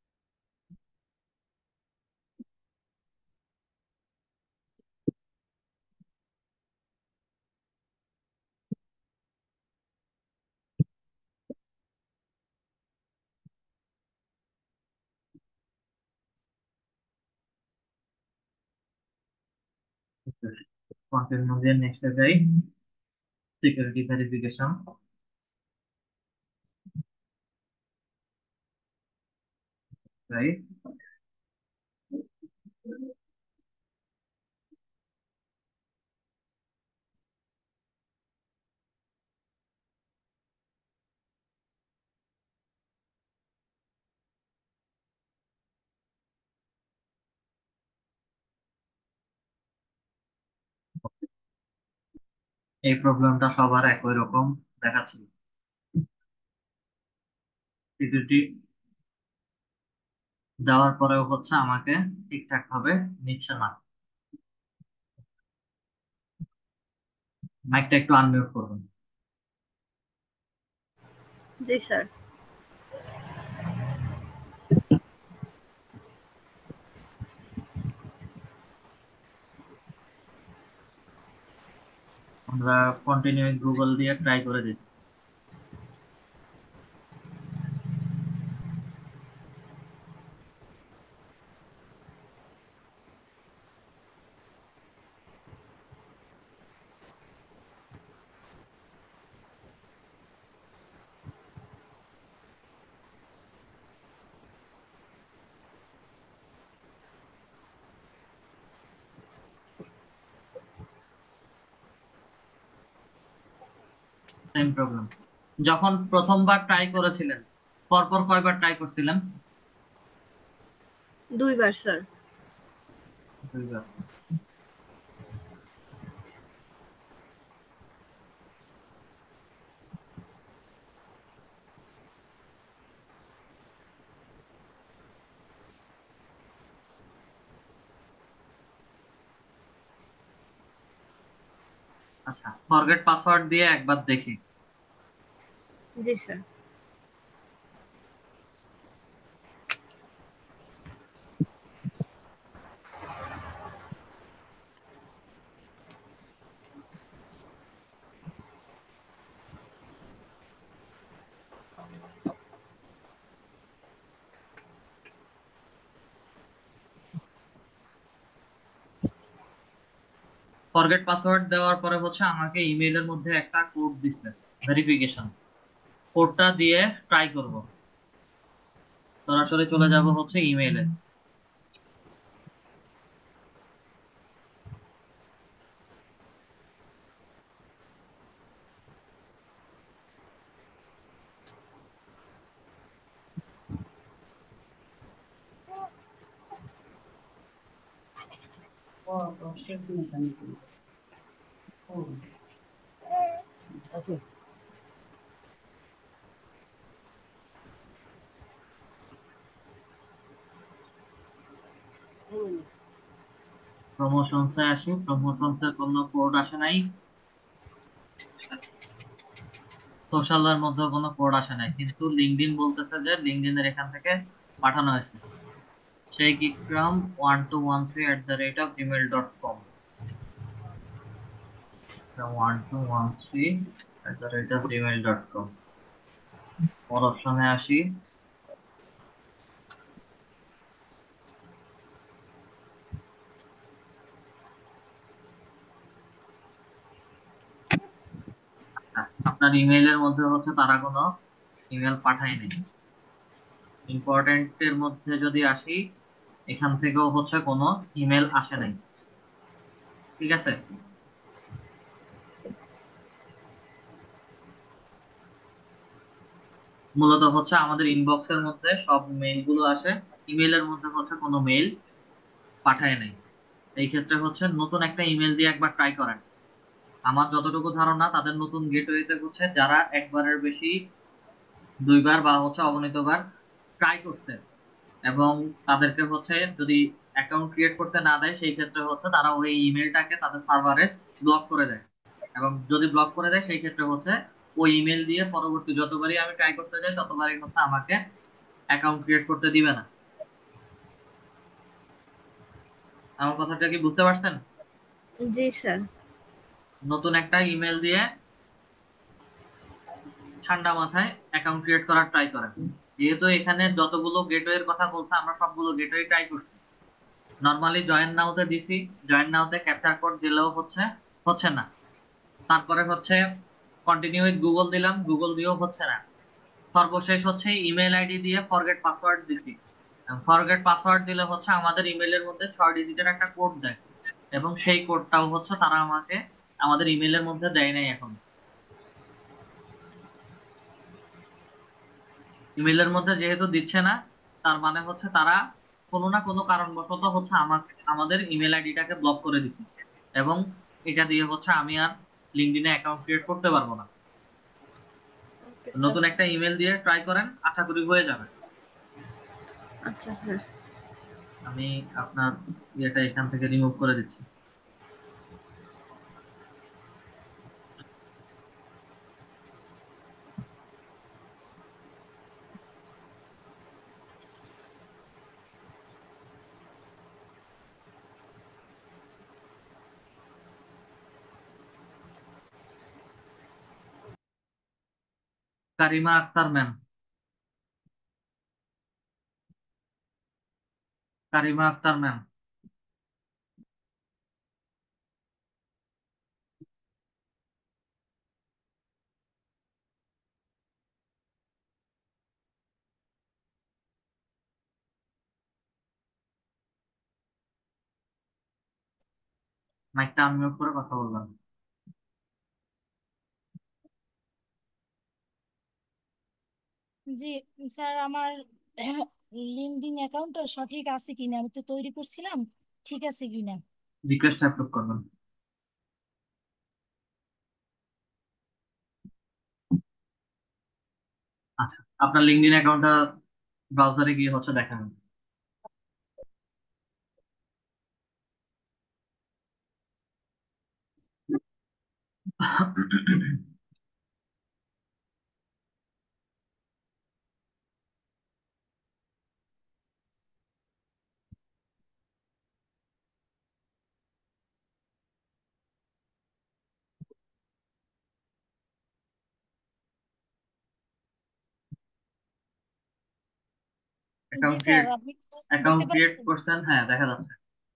কন্টিনিউ দিয়ে নেক্সটে যাই। Security verification, right. এই প্রবলেমটা সবার একই রকম দেখাচ্ছে, সিকিউরিটি দেওয়ার পরেও হচ্ছে আমাকে ঠিকঠাক ভাবে নিচ্ছে না। মাইকটা একটু আনমিউট করবেন। জি স্যার। আমরা কন্টিনিউ গুগল দিয়ে ট্রাই করে দিচ্ছি। Same problem. যখন প্রথমবার ট্রাই করেছিলেন পরপর কয়বার ট্রাই করছিলেন? দুইবার স্যার। দুইবার। আচ্ছা, ফরগেট পাসওয়ার্ড দিয়ে একবার দেখি। জি স্যার। ফরগেট পাসওয়ার্ড দেওয়ার পরে হচ্ছে আমাকে ইমেইলের মধ্যে একটা কোড দিচ্ছে, ভেরিফিকেশন কোডটা দিয়ে ট্রাই করব। সরাসরি চলে যাব হচ্ছে ইমেইলে। প্রমোশনসে আসি, প্রমোশনসে কোনো কোড আসে নাই, সোশ্যালের মধ্যে কোনো কোড আসে নাই, কিন্তু লিঙ্কডইন বলতেছে যে লিঙ্কডইনের এখান থেকে পাঠানো হয়েছে, সেই Bikram one two one three at the rate of Gmail dot com, one two one three at the rate of Gmail dot com. More অপশনে আসি। আচ্ছা, আপনার ইমেইলের মধ্যে হচ্ছে তারা কোনো ইমেল পাঠায়নি। ইম্পর্টেন্ট এর মধ্যে যদি আসি, এখান থেকেও হচ্ছে কোনো ইমেল আসে নাই। ঠিক আছে, মূলত হচ্ছে আমাদের ইনবক্সের মধ্যে সব মেইল গুলো আসে, ইমেইলের মধ্যে হচ্ছে কোনো মেইল পাঠায় নাই। এই ক্ষেত্রে হচ্ছে নতুন একটা ইমেল দিয়ে একবার ট্রাই করেন। আমার যতটুকু ধারণা তাদের নতুন গেটওয়েতে হচ্ছে যারা একবারের বেশি দুইবার বা হচ্ছে অগণিতবার ট্রাই করছে এবং তাদেরকে হচ্ছে যদি অ্যাকাউন্ট ক্রিয়েট করতে না দেয়, সেই ক্ষেত্রে হচ্ছে তারা ওই ইমেলটাকে তাদের সার্ভারে ব্লক করে দেয়। এবং যদি ব্লক করে দেয় সেই ক্ষেত্রে হচ্ছে ওই ইমেল দিয়ে পরবর্তী যতবারই আমি ট্রাই করতে যাই ততবারই হচ্ছে আমাকে অ্যাকাউন্ট ক্রিয়েট করতে দিবে না। আমার কথাটা কি বুঝতে পারছেন? জি স্যার। নতুন একটা ইমেল দিয়ে ঠান্ডা মাথায় অ্যাকাউন্ট ক্রিয়েট করার ট্রাই করেন। যেহেতু এখানে যতগুলো গেটওয়ের কথা বলছে আমরা সবগুলো গেটওয়ে ট্রাই করছি, নর্মালি জয়েন নাওতে দিছি, জয়েন নাওতে ক্যাপচার কোড দিলেও হচ্ছে হচ্ছে না। তারপরে হচ্ছে কন্টিনিউ উইথ গুগল দিলাম, গুগল দিয়েও হচ্ছে না। সর্বশেষ হচ্ছে ইমেল আইডি দিয়ে ফরগেট পাসওয়ার্ড দিছি। ফরগেট পাসওয়ার্ড দিলে হচ্ছে আমাদের ইমেলের মধ্যে ছয় ডিজিটের একটা কোড দেয় এবং সেই কোডটাও হচ্ছে তারা আমাকে আমাদের ইমেলের মধ্যে দেয় নাই। এখন ইমেলের মধ্যে যেহেতু দিচ্ছে না, তার মানে হচ্ছে তারা কোনো না কোনো কারণবশত হচ্ছে আমার আমাদের ইমেল আইডিটাকে ব্লক করে দিছে এবং এটা দিয়ে হচ্ছে আমি আর লিঙ্কডইনে অ্যাকাউন্ট ক্রিয়েট করতে পারবো না। Okay sir. নতুন একটা ইমেল দিয়ে ট্রাই করেন, আশা করি হয়ে যাবে। আচ্ছা স্যার। আমি আপনার ইয়েটা এখান থেকে রিমুভ করে দিচ্ছি। কারিমা আক্তার ম্যাম, কারিমা আক্তার ম্যাম, মাইকটা আনমিউট করে কথা বললাম। জি স্যার, আমার লিঙ্কডইন অ্যাকাউন্টটা সঠিক আছে কিনা, আমি তো তৈরি করছিলাম, ঠিক আছে কিনা। রিকোয়েস্ট অ্যাপ্রুভ করবেন। আচ্ছা, আপনার লিঙ্কডইন অ্যাকাউন্টটা ব্রাউজারে গিয়ে হচ্ছে দেখাবেন। জি অ্যাকাউন্ট স্যার, ক্রিয়েট আপনি কি অ্যাকাউন্ট দেখতে ক্রিয়েট পাচ্ছেন? করছেন? হ্যাঁ, দেখা যাচ্ছে।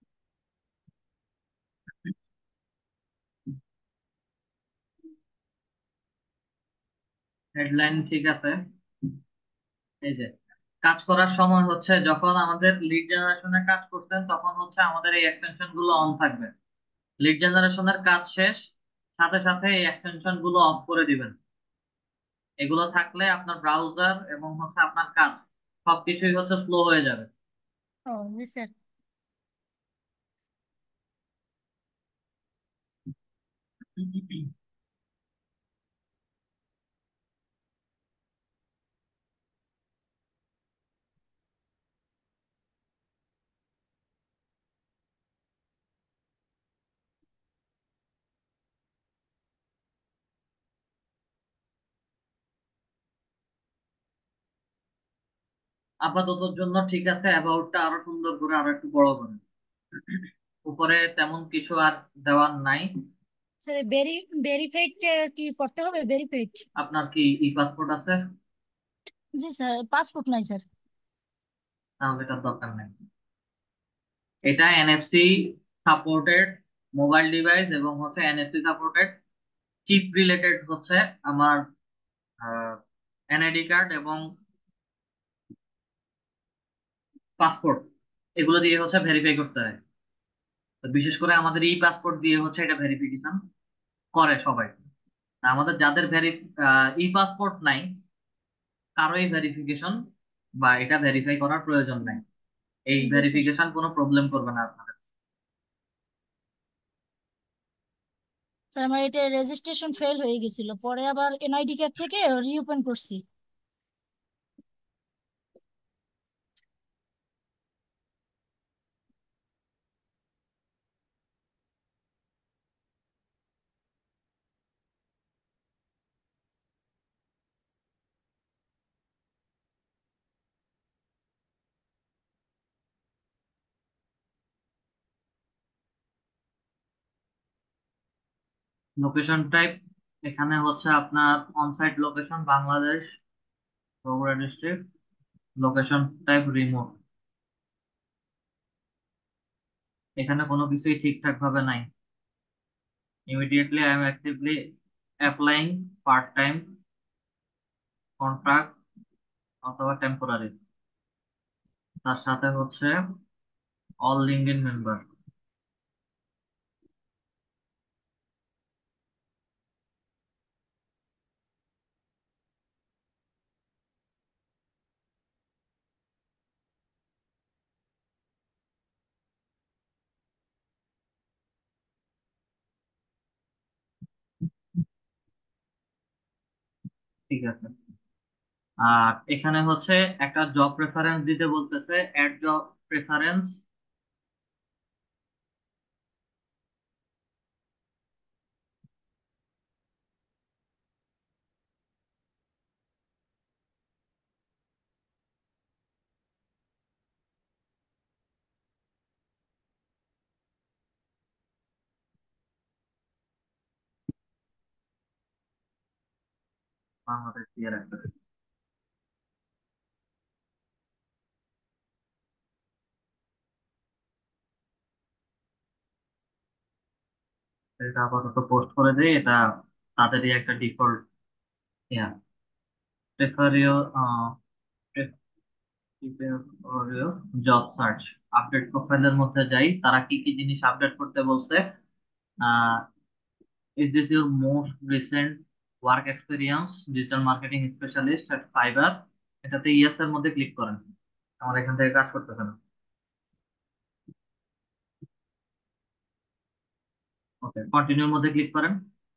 হেডলাইন ঠিক আছে। এই যে কাজ করার সময় হচ্ছে যখন আমাদের লিড জেনারেশনের কাজ করতেন তখন হচ্ছে আমাদের এই এক্সটেনশন গুলো অন থাকবে। লিড জেনারেশনের কাজ শেষ, সাথে সাথে এই এক্সটেনশন গুলো অফ করে দিবেন। এগুলো থাকলে আপনার ব্রাউজার এবং হচ্ছে আপনার কাজ সবকিছুই হচ্ছে স্লো হয়ে যাবে। ও জি স্যার। আপাততর জন্য ঠিক আছে, অ্যাবাউটটা আরো সুন্দর করে আরো একটু বড় করে। উপরে তেমন কিছু আর দেওয়ার নাই। স্যার ভেরি ভেরিফাইড কি করতে হবে? ভেরিফাইড? আপনার কি ই পাসপোর্ট আছে? জি স্যার, পাসপোর্ট নাই স্যার। তাহলে এটার দরকার নেই। এটা এনএফসি সাপোর্টেড মোবাইল ডিভাইস এবং হচ্ছে এনএফসি সাপোর্টেড চিপ রিলেটেড হচ্ছে আমার এনআইডি কার্ড এবং পাসপোর্ট, এগুলো দিয়ে হচ্ছে ভেরিফাই করতে হয়। তো বিশেষ করে আমাদের ই পাসপোর্ট দিয়ে হচ্ছে এটা ভেরিফিকেশন করে সবাই। তা আমাদের যাদের ভেরি ই পাসপোর্ট নাই, কারোই ভেরিফিকেশন বা এটা ভেরিফাই করার প্রয়োজন নাই। এই জি স্যার। ভেরিফিকেশন কোনো প্রবলেম করবে না আপনাদের। স্যার আমার এটা রেজিস্ট্রেশন ফেল হয়ে গেছিল, পরে আবার এনআইডি কার্ড থেকে রিওপেন করছি। লোকেশন টাইপ এখানে হচ্ছে আপনার onsite location Bangladesh Bogura district, location type remote. এখানে কোনো কিছুই ঠিকঠাক ভাবে নাই। Immediately I am actively applying part time contract অথবা টেম্পোরারি, তার সাথে হচ্ছে অল লিঙ্কডইন মেম্বার। ঠিক আছে। আর এখানে হচ্ছে একটা জব প্রেফারেন্স দিতে বলতেছে, অ্যাড জব প্রেফারেন্স। বাংলাদেশ দিয়ে রাখতে হবে। এটা আপাতত পোস্ট করে দেই, এটা তাদেরই একটা ডিফল্ট ইয়া। প্রেফারিও জব সার্চ আপডেট প্রোফাইলের মধ্যে যাই, তারা কি কি জিনিস আপডেট করতে বলছে। Ah is this your most recent work experience digital marketing specialist at Fiverr? এটাতে ইয়েস এর মধ্যে ক্লিক করেন। আমার এখান থেকে কাজ করতেছে না। ওকে, কন্টিনিউর মধ্যে ক্লিক করেন।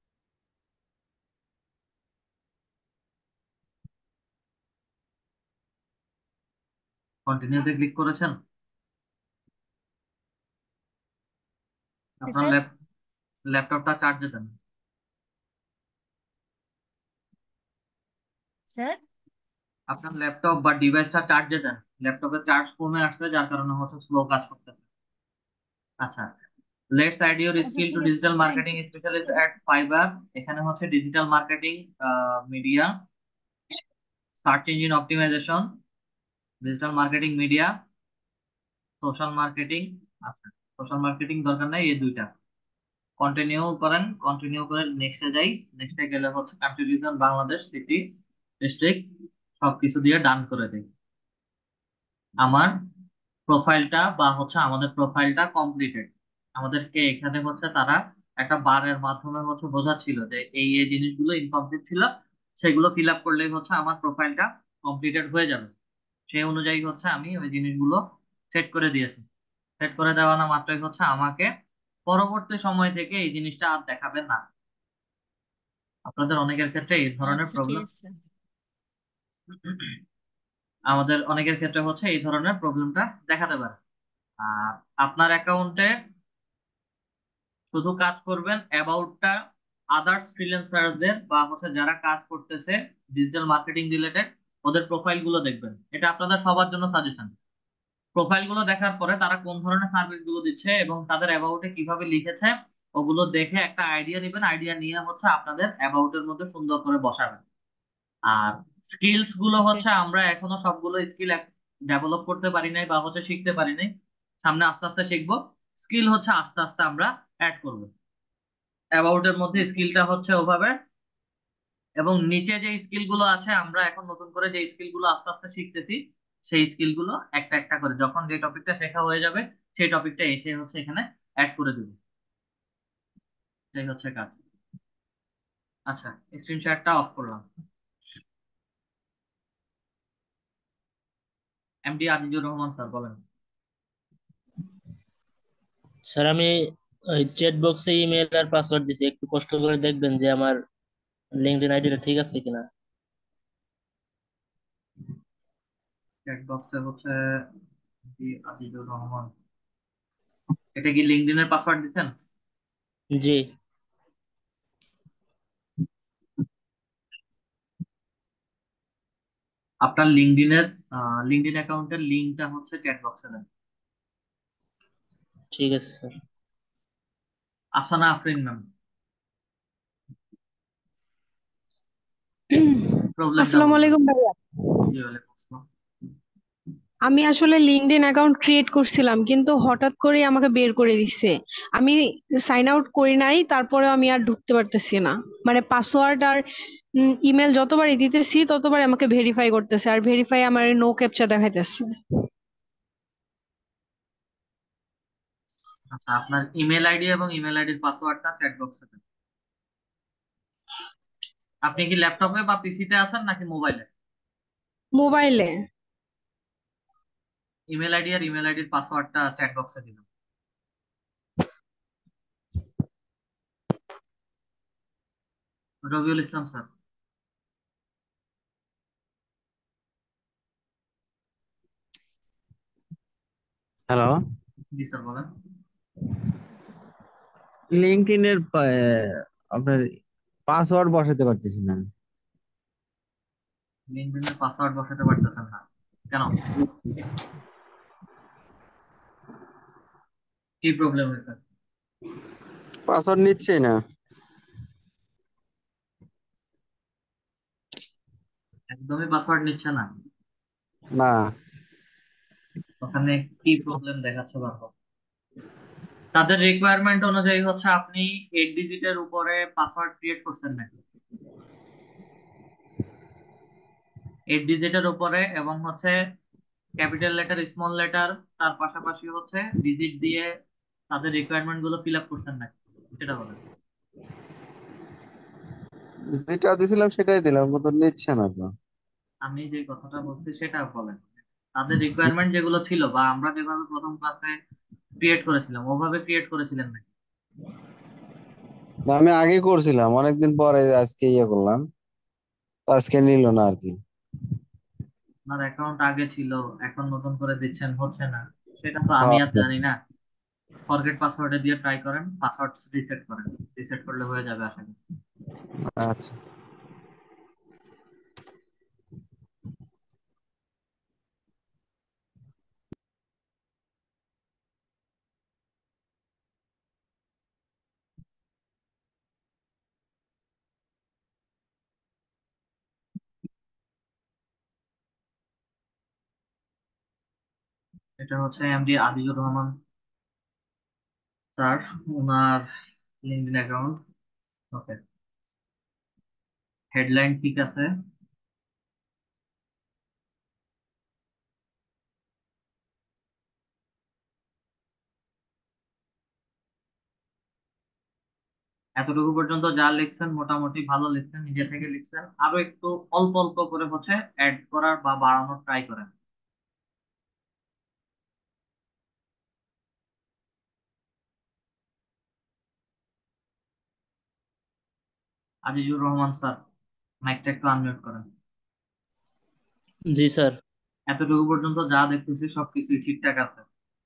কন্টিনিউতে ক্লিক করেছেন? আপনার স্যার। ল্যাপ ল্যাপটপটা চার্জে দেন। স্যার। আপনার ল্যাপটপ বা ডিভাইসটা চার্জে দেন। ল্যাপটপের চার্জ কমে আসছে, যার কারণে হচ্ছে স্লো কাজ করতেছে। আচ্ছা, লেটস অ্যাড ইউর আচ্ছা স্কিল টু ঠিক আছে digital sir, thank marketing you. Specialist at Fiverr. এখানে হচ্ছে digital marketing, media, search engine optimisation, digital marketing media, social marketing. আচ্ছা, সোশ্যাল মার্কেটিং দরকার নাই, এই দুইটা। কন্টিনিউ করেন, কন্টিনিউ করে নেক্সটে যাই। নেক্সটে গেলে হচ্ছে country region Bangladesh, city, district সবকিছু দিয়ে ডান করে দিই। আমার প্রোফাইলটা বা হচ্ছে আমাদের প্রোফাইলটা কমপ্লিটেড। আমাদেরকে এখানে হচ্ছে তারা একটা বারের মাধ্যমে হচ্ছে বোঝাচ্ছিল যে এই এই জিনিসগুলো ইনকমপ্লিট ছিল, সেগুলো ফিল আপ করলেই হচ্ছে আমার প্রোফাইলটা কমপ্লিটেড হয়ে যাবে। সেই অনুযায়ী হচ্ছে আমি ওই জিনিসগুলো সেট করে দিয়েছি। সেট করে দেওয়া না মাত্রই হচ্ছে আমাকে পরবর্তী সময় থেকে এই জিনিসটা আর দেখাবে না। আপনাদের অনেকের ক্ষেত্রে এই ধরনের আচ্ছা ঠিক প্রবলেম, আছে। আমাদের অনেকের ক্ষেত্রে হচ্ছে এই ধরনের প্রবলেমটা দেখাতে পারে। আর আপনার অ্যাকাউন্টে শুধু কাজ করবেন অ্যাবাউটটা আদার্স ফ্রিল্যান্সারদের বা হচ্ছে যারা কাজ করতেছে ডিজিটাল মার্কেটিং রিলেটেড, ওদের প্রোফাইল গুলো দেখবেন। এটা আপনাদের সবার জন্য সাজেশন। প্রোফাইল গুলো দেখার পরে তারা কোন ধরনের সার্ভিস গুলো দিচ্ছে এবং তাদের অ্যাবাউটে কিভাবে লিখেছে, ওগুলো দেখে একটা আইডিয়া নেবেন। আইডিয়া নিয়ে হচ্ছে আপনাদের অ্যাবাউটের মধ্যে সুন্দর করে বসাবেন। আর স্কিলস গুলো ওকে। হচ্ছে আমরা এখনো সবগুলো স্কিল ডেভেলপ করতে পারি নাই বা হচ্ছে শিখতে পারি নাই। সামনে আস্তে আস্তে শিখবো। স্কিল হচ্ছে আস্তে আস্তে আমরা অ্যাড করবো। অ্যাবাউটের মধ্যে ওকে। স্কিলটা হচ্ছে ওভাবে, এবং নিচে যে স্কিল গুলো আছে আমরা এখন নতুন করে যে স্কিল গুলো আস্তে আস্তে শিখতেছি, সেই স্কিল গুলো একটা একটা করে যখন যে টপিকটা শেখা হয়ে যাবে, সেই টপিকটা এসে হচ্ছে এখানে অ্যাড করে দেবো। সেই হচ্ছে কাজ। আচ্ছা, স্ক্রিন শেয়ারটা অফ করলাম। এমডি আজিজুর রহমান স্যার, বলেন। স্যার আমি ওই চ্যাট বক্সে ইমেল আর পাসওয়ার্ড দিছি, একটু কষ্ট করে দেখবেন যে আমার লিঙ্কডইন আইডিটা ঠিক আছে কিনা। চ্যাট বক্সে হচ্ছে এমডি আজিজুর রহমান, এটা কি লিঙ্কডইনের পাসওয়ার্ড দিচ্ছেন? জি। আপনার লিঙ্কডইনের লিঙ্কডইন অ্যাকাউন্টের লিঙ্কটা হচ্ছে চ্যাট বক্সে দেন। ঠিক আছে স্যার। আসানা আফরিন ম্যাম, প্রবলেমটা আসসালামু বলবেন। আলাইকুম ভাইয়া। জি, ওয়ালাইকুম আসসালাম। আমি আসলে লিঙ্কডইন অ্যাকাউন্ট ক্রিয়েট করছিলাম কিন্তু হঠাৎ করে আমাকে বের করে দিচ্ছে। আমি সাইন আউট করি নাই, তারপরে আমি আর ঢুকতে পারতেছি না। মানে পাসওয়ার্ড আর ইমেল যতবারই দিতেছি ততবার আমাকে ভেরিফাই করতেছে, আর ভেরিফাই আমার নো ক্যাপচা দেখাইতেছে। আচ্ছা, আপনার ইমেল আইডি এবং ইমেল আইডির পাসওয়ার্ডটা চ্যাট বক্সে দেন। আপনি কি ল্যাপটপে বা পিসিতে আছেন নাকি মোবাইলে? মোবাইলে। ইমেল আইডি আর ইমেল আইডির পাসওয়ার্ডটা চ্যাট বক্সে দিবেন। Rabiul Islam sir, hello. জি স্যার বলেন। লিঙ্কডইনের আপনার পাসওয়ার্ড বসাতে পারতেছি না। লিঙ্কডইনের পাসওয়ার্ড বসাতে পারতেছেন না কেন? কি প্রবলেম হয়েছে? পাসওয়ার্ড নিচ্ছেই না। একদমই পাসওয়ার্ড নিচ্ছে না? না। ওখানে কি প্রবলেম দেখাচ্ছে বারবার? তাদের রিকোয়ারমেন্ট অনুযায়ী হচ্ছে আপনি এইট ডিজিটের উপরে পাসওয়ার্ড ক্রিয়েট করছেন নাকি? এইট ডিজিটের উপরে এবং হচ্ছে ক্যাপিটাল লেটার, স্মল লেটার, তার পাশাপাশি হচ্ছে ডিজিট দিয়ে তাদের রিকোয়ারমেন্ট গুলো ফিল আপ করছেন নাকি সেটা বলেন। যেটা দিছিলাম সেটাই দিলাম, কিন্তু নিচ্ছে না তো। আমি যে কথাটা বলছি সেটা বলেন। তাদের রিকোয়ারমেন্ট যেগুলো ছিল বা আমরা যেভাবে প্রথম ক্লাসে ক্রিয়েট করেছিলাম ওভাবে ক্রিয়েট করেছিলেন নাকি? না, আমি আগে করছিলাম, অনেকদিন পরে আজকে ইয়ে করলাম, তো আজকে নিল না আর কি। আপনার অ্যাকাউন্ট আগে ছিল, এখন নতুন করে দিচ্ছেন হচ্ছে না, সেটা তো আমি হ্যাঁ। আর জানি না। ফরগেট পাসওয়ার্ডে দিয়ে ট্রাই করেন, পাসওয়ার্ড রিসেট করেন, রিসেট করলে হয়ে যাবে আশা করি। আচ্ছা। এটা হচ্ছে এমডি আজিজুর রহমান স্যার, ওনার লিঙ্কডইন অ্যাকাউন্ট। ওকে, হেডলাইন ঠিক আছে। এতটুকু পর্যন্ত যা লিখছেন মোটামুটি ভালো লিখছেন, নিজে থেকে লিখছেন, আরো একটু অল্প অল্প করে হচ্ছে অ্যাড করার বা বাড়ানোর ট্রাই করেন। আজিজুর রহমান স্যার, মাইকটা একটু আনমিউট করেন। জি স্যার। এতটুকু পর্যন্ত যা দেখতেছি সবকিছুই ঠিকঠাক আছে,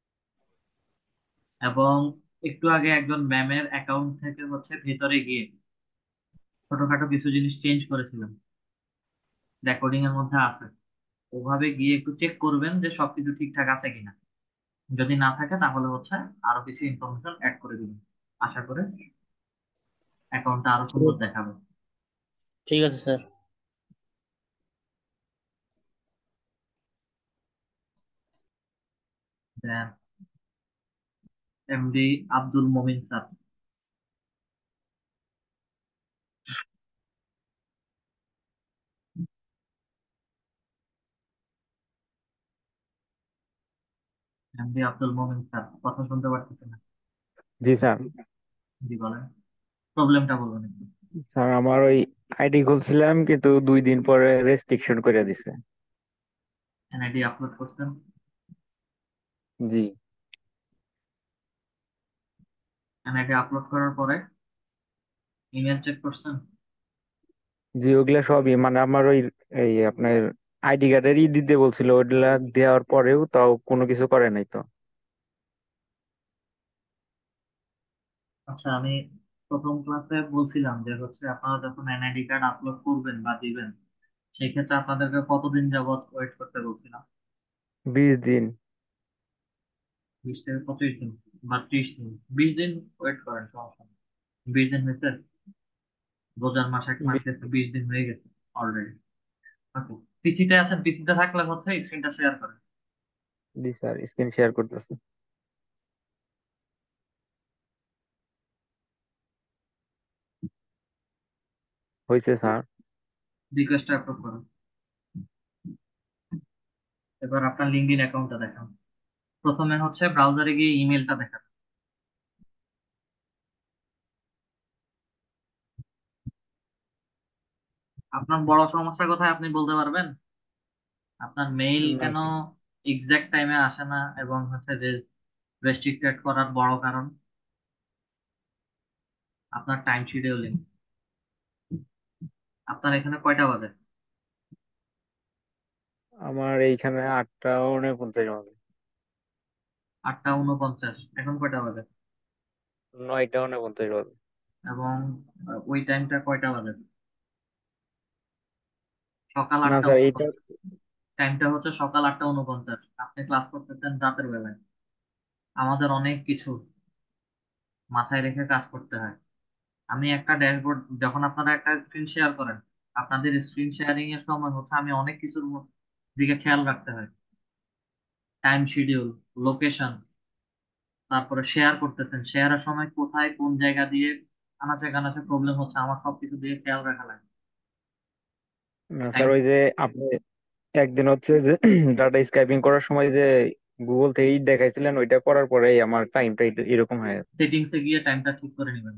এবং একটু আগে একজন ম্যামের অ্যাকাউন্ট থেকে হচ্ছে ভেতরে গিয়ে ছোটখাটো কিছু জিনিস চেঞ্জ করেছিলাম, রেকর্ডিং এর মধ্যে আছে। ওভাবে গিয়ে একটু চেক করবেন যে সবকিছু ঠিকঠাক আছে কিনা। যদি না থাকে তাহলে হচ্ছে আরো কিছু ইনফরমেশন অ্যাড করে দিবেন, আশা করে অ্যাকাউন্টটা আরো সুন্দর দেখাবে। ঠিক আছে sir. MD Abdul Momin sir, MD Abdul Momin sir কথা শুনতে পারতেছেন না? জি স্যার। জি বলেন, প্রবলেমটা বলবেন একটু। স্যার আমার ওই আইডি খুলছিলাম কিন্তু দুই দিন পরে রেস্ট্রিকশন করে দিছে। এনআইডি আপলোড করছেন? জি। এনআইডি আপলোড করার পরে ইমেল চেক করছেন? জি, ওগুলা সবই মানে আমার ওই এই আপনার আইডি কার্ডের ই দিতে বলছিল, ওগুলা দেওয়ার পরেও তাও কোনো কিছু করে নাই তো। আচ্ছা, আমি প্রথম ক্লাসে বলছিলাম যে হচ্ছে আপনারা যখন এনআইডি কার্ড আপলোড করবেন বা দিবেন সেই ক্ষেত্রে আপনাদেরকে কতদিন যাবত ওয়েট করতে বলছিলাম? বিশ দিন। বিশ থেকে পঁচিশ দিন বা ত্রিশ দিন। বিশ দিন ওয়েট করেন, সমস্যা নেই। বিশ দিন হয়েছে? রোজার মাস এক মাস বি- গেছে, বিশ দিন হয়ে গেছে অলরেডি। ওকে, পিসিতে আছেন? পিসিতে থাকলে হচ্ছে স্ক্রিনটা শেয়ার করেন। জি স্যার, স্ক্রিন শেয়ার করতেছে। হয়েছে স্যার। রিকোয়েস্টটা অ্যাপ্রুভ করুন। এবার আপনার লিঙ্কডইন অ্যাকাউন্টটা দেখান। প্রথমে হচ্ছে ব্রাউজারে গিয়ে ইমেলটা দেখান। আপনার বড় সমস্যা কোথায় আপনি বলতে পারবেন? আপনার মেইল না কেন স্যার। এক্সাক্ট টাইমে আসে না এবং হচ্ছে যে রেস্ট্রিক্টেড করার বড় কারণ আপনার টাইম শিডিউলিং। আপনার এখানে কয়টা বাজে? আমার এইখানে আটটা উনপঞ্চাশ হবে। আটটা উনপঞ্চাশ, এখন কয়টা বাজে? নয়টা উনপঞ্চাশ বাজে। এবং আহ, ওই টাইমটা কয়টা বাজে? সকাল না আটটা স্যার, এইটা উনপঞ্চাশ টাইমটা হচ্ছে সকাল আটটা উনপঞ্চাশ, আপনি ক্লাস করতেছেন রাতের বেলায়। আমাদের অনেক কিছু মাথায় রেখে কাজ করতে হয়। আমি একটা ড্যাশবোর্ড, যখন আপনারা একটা স্ক্রিন শেয়ার করেন, আপনাদের স্ক্রিন শেয়ারিং এর সময় হচ্ছে আমি অনেক কিছুর ম- দিকে খেয়াল রাখতে হয়। টাইম শিডিউল, লোকেশন, তারপরে শেয়ার করতেছেন, শেয়ারের সময় কোথায় কোন জায়গা দিয়ে আনাচে কানাচে প্রবলেম হচ্ছে, আমার সবকিছু দিয়ে খেয়াল রাখা লাগে। না স্যার, টাইম ওই যে আপনি একদিন হচ্ছে যে ডাটা স্ক্রাইবিং করার সময় যে গুগল থেকেই দেখাইছিলেন, ওইটা করার পরেই আমার টাইমটা এরকম হয়ে গেছে। সেটিংসে গিয়ে টাইমটা ঠিক করে নেবেন।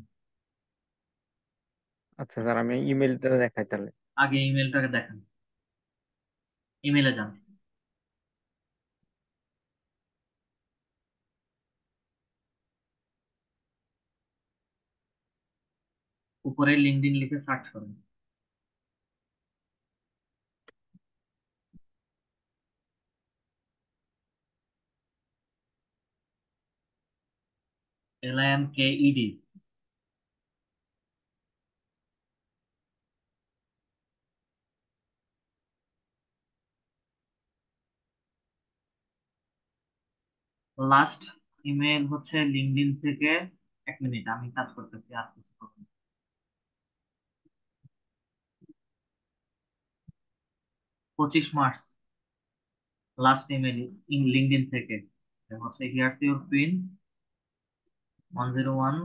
আচ্ছা স্যার, আমি ইমেলটা দেখাই তাহলে। আগে ইমেলটাকে দেখেন, ইমেলে যান। উপরে লিঙ্কডইন লিখে সার্চ করেন। L I M K E D. Last email হচ্ছে লিঙ্কডইন থেকে। এক মিনিট, আমি কাজ করতেছি, আর কিছু করবো না। পঁচিশ মার্চ, লাস্ট ইমেল লিঙ্কডইন থেকে। এটা হচ্ছে here your pin one zero one,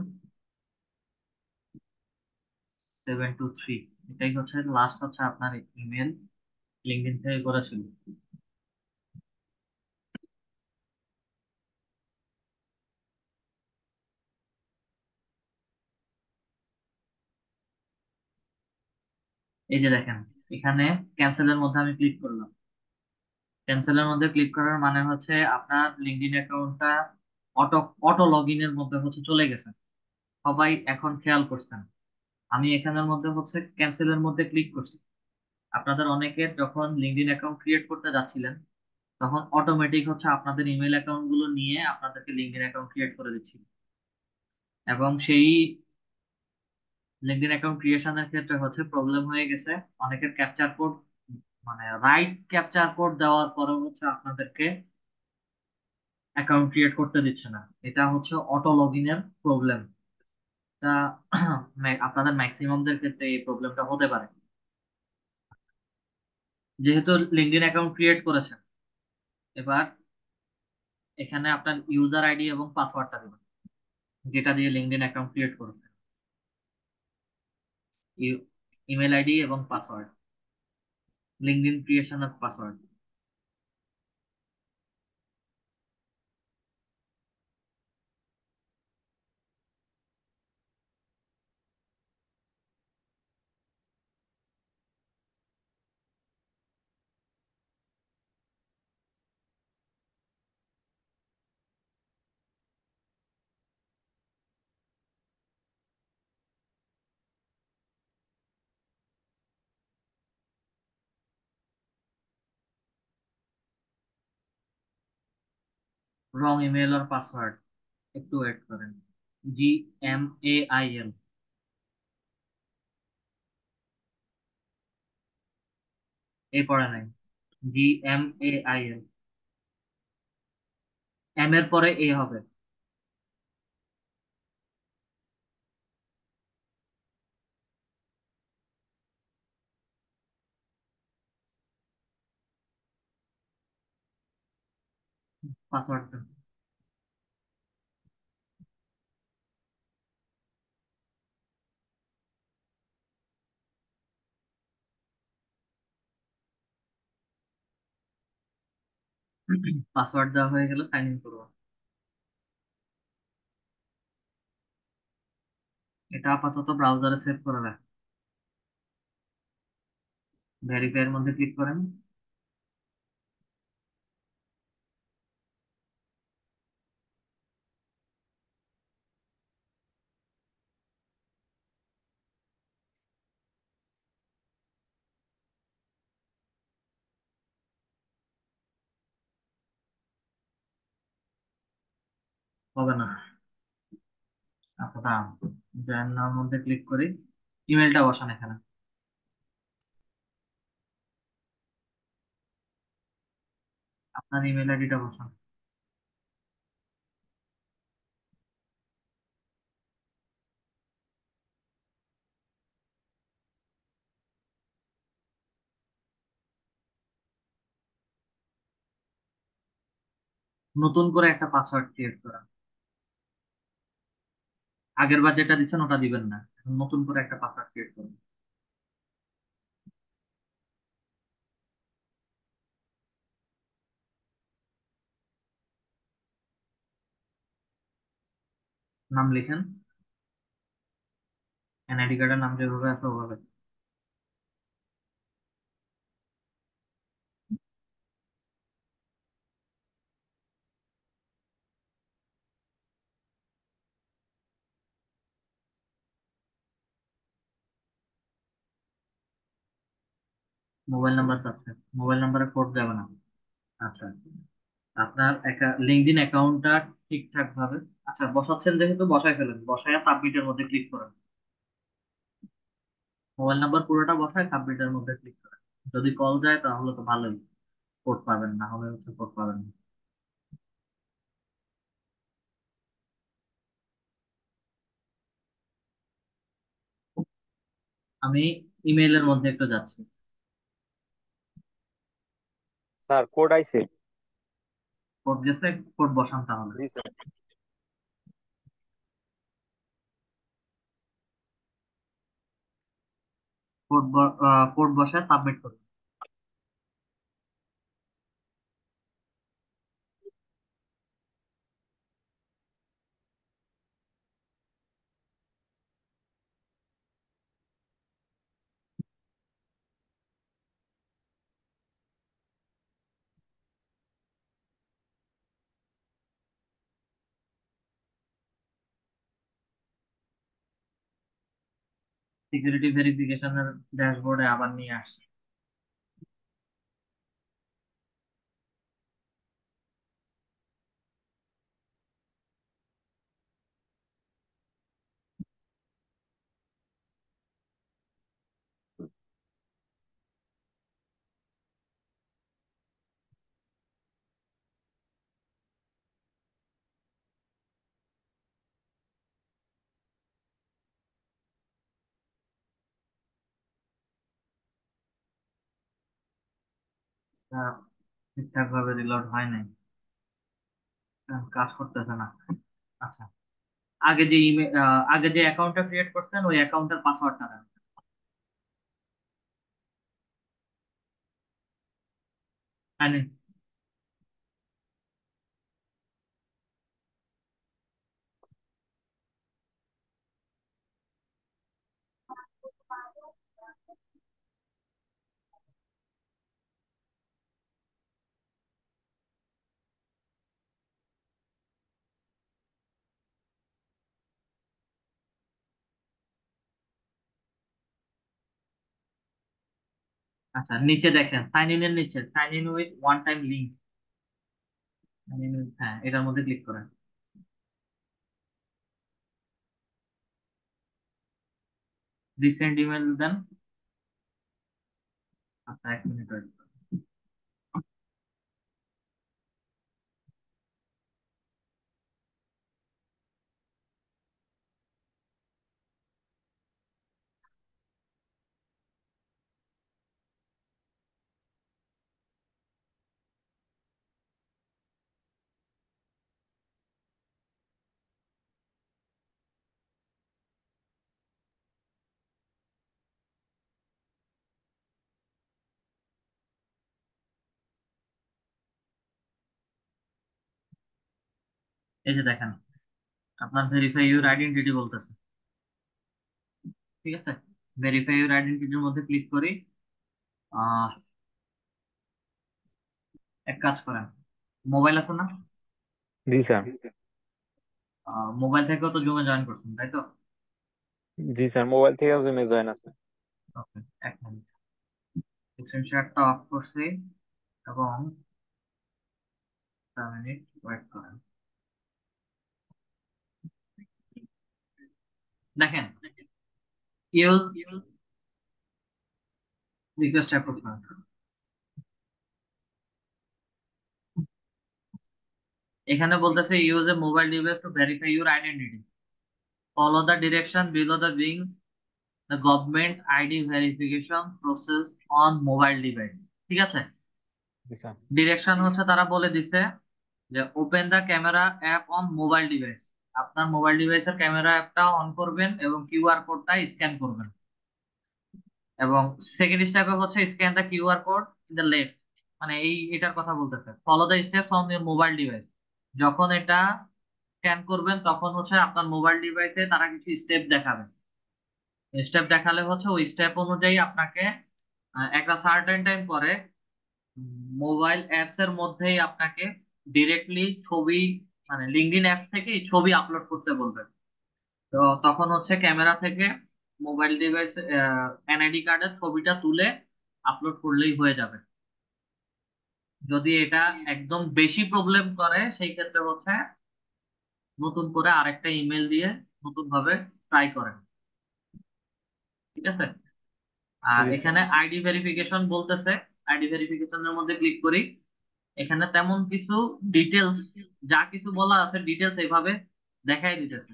seven two three. এটাই হচ্ছে লাস্ট, হচ্ছে আপনার ইমেল লিঙ্কডইন থেকে করেছিল। এই যে দেখেন, এখানে ক্যান্সেলের মধ্যে আমি ক্লিক করলাম। ক্যান্সেলের মধ্যে ক্লিক করার মানে হচ্ছে আপনার লিঙ্কডইন অ্যাকাউন্টটা অটো অটো লগ ইনের মধ্যে হচ্ছে চলে গেছে। সবাই এখন খেয়াল করছেন। আমি এখানের মধ্যে হচ্ছে ক্যান্সেলের মধ্যে ক্লিক করছি। আপনাদের অনেকের যখন লিঙ্কডইন অ্যাকাউন্ট ক্রিয়েট করতে যাচ্ছিলেন, তখন অটোমেটিক হচ্ছে আপনাদের ইমেল অ্যাকাউন্ট গুলো নিয়ে আপনাদেরকে লিঙ্কডইন অ্যাকাউন্ট ক্রিয়েট করে দিচ্ছিল। এবং সেই লিঙ্কডইন অ্যাকাউন্ট ক্রিয়েশনের ক্ষেত্রে হচ্ছে প্রবলেম হয়ে গেছে। অনেকের ক্যাপচার কোড, মানে রাইট ক্যাপচার কোড দেওয়ার পরেও হচ্ছে আপনাদেরকে অ্যাকাউন্ট ক্রিয়েট করতে দিচ্ছে না। এটা হচ্ছে অটো লগ ইনের প্রবলেম। তা আপনাদের ম্যাক্সিমামদের ক্ষেত্রে এই প্রবলেমটা হতে পারে। যেহেতু লিঙ্কডইন অ্যাকাউন্ট ক্রিয়েট করেছেন, এবার এখানে আপনার ইউজার আইডি এবং পাসওয়ার্ডটা দেবেন, যেটা দিয়ে লিঙ্কডইন অ্যাকাউন্ট ক্রিয়েট করেছেন। ইমেল আইডি এবং পাসওয়ার্ড, লিঙ্কডইন ক্রিয়েশনের পাসওয়ার্ড। রং ইমেল আর পাসওয়ার্ড, একটু ওয়েট করেন। G M A I L, এই পড়া নাই। G M A I L, M এর পরে এ হবে। পাসওয়ার্ড, পাসওয়ার্ড দেওয়া হয়ে গেলে সাইন ইন করবো। এটা আপাতত ব্রাউজারে সেভ করে রাখ। ভেরিফাই এর মধ্যে ক্লিক করেন। হবে না। আচ্ছা দাঁড়ান, জয়েন নামের মধ্যে ক্লিক করি, ইমেলটা বসান এখানে। আপনার ইমেল আইডিটা বসান। নতুন করে একটা পাসওয়ার্ড ক্রিয়েট করা। আগের বার যেটা দিচ্ছেন ওটা দিবেন না, এখন নতুন করে একটা পাসওয়ার্ড ক্রিয়েট করুন। নাম লিখেন, এনআইডি কার্ডের নাম যেভাবে আছে ওভাবে। মোবাইল নাম্বার চাচ্ছে, মোবাইল নাম্বারে কোড যাবে না। আচ্ছা, আপনার একটা লিঙ্কডইন অ্যাকাউন্টটা ঠিকঠাক ভাবে, আচ্ছা বসাচ্ছেন যেহেতু বসায় ফেলেন, বসায় সাবমিটের মধ্যে ক্লিক করেন। মোবাইল নাম্বার পুরোটা বসায় সাবমিটের মধ্যে ক্লিক করেন। যদি কল যায় তাহলে তো ভালোই, কোড পাবেন, না হলে হচ্ছে কোড পাবেন না। আমি ইমেইলের মধ্যে একটু যাচ্ছি। স্যার কোড আইছে। কোড গেছে, কোড বসান তাহলে। জি স্যার। কোড কোড বসায় সাবমিট করুন। সিকিউরিটি ভেরিফিকেশনের ড্যাশবোর্ডে আবার নিয়ে আসছি। ঠিকঠাক ভাবে রিলোড হয় নাই, আহ, কাজ করতেছে না। আচ্ছা, আগে যে ইমেল, আগে যে অ্যাকাউন্টটা ক্রিয়েট করছেন ওই অ্যাকাউন্টের পাসওয়ার্ডটা দেন। হ্যাঁ নিন। আচ্ছা, নিচে দেখেন সাইন ইন এর নিচে sign in with one time link, হ্যাঁ এটার মধ্যে ক্লিক করেন। রিসেন্ট ইমেল দেন। আচ্ছা, এক মিনিট ওয়েট করুন। এই যে দেখেন, আপনার ভেরিফাই ইউর আইডেন্টিটি বলতেছে। ঠিক আছে, ভেরিফাই ইউর আইডেন্টিটির মধ্যে ক্লিক করি। আহ এক কাজ করেন, মোবাইল আছে না? জি স্যার। মোবাইল থেকেও তো জুমে জয়েন করছেন তাই তো? জি স্যার, মোবাইল থেকে জুমে জয়েন আছে। ওকে, এক মিনিট, স্ক্রিন শেয়ারটা অফ করছি এবং মিনিট ওয়েট করেন। দেখেন, ইউজ রিকোয়েস্ট অ্যাপ্রুভ। এখানে বলতেছে use a mobile device to verify your identity, follow the direction below the being the government ID verification process on mobile device. ঠিক আছে, জি স্যার। ডিরেকশন হচ্ছে তারা বলে দিছে যে open the camera app on mobile device. আপনার mobile ডিভাইসের ক্যামেরা অ্যাপটা অন করবেন এবং কিউআর কোডটা স্ক্যান করবেন। এবং সেকেন্ড স্টেপে হচ্ছে scan the QR code in the left, মানে এই এটার কথা বলতেছে। Follow the steps on your mobile device. যখন এটা স্ক্যান করবেন তখন হচ্ছে আপনার মোবাইল ডিভাইসে তারা কিছু স্টেপ দেখাবে। স্টেপ দেখালে হচ্ছে ওই স্টেপ অনুযায়ী আপনাকে আহ, একটা সার্টেন টাইম পরে মোবাইল অ্যাপস এর মধ্যেই আপনাকে ডিরেক্টলি ছবি, মানে লিঙ্কডইন অ্যাপ থেকে ছবি আপলোড করতে বলবে। তো তখন হচ্ছে ক্যামেরা থেকে মোবাইল ডিভাইস এনআইডি কার্ডের ছবিটা তুলে আপলোড করলেই হয়ে যাবে। যদি এটা একদম বেশি প্রবলেম করে সেই ক্ষেত্রে হচ্ছে নতুন করে আরেকটা ইমেল দিয়ে নতুন ভাবে ট্রাই করেন। ঠিক আছে, আর জি স্যার। এখানে আইডি ভেরিফিকেশন বলতেছে। আইডি ভেরিফিকেশনের মধ্যে ক্লিক করি। এখানে তেমন কিছু ডিটেলস, যা কিছু বলা আছে ডিটেলস এইভাবে দেখাই দিতেছে।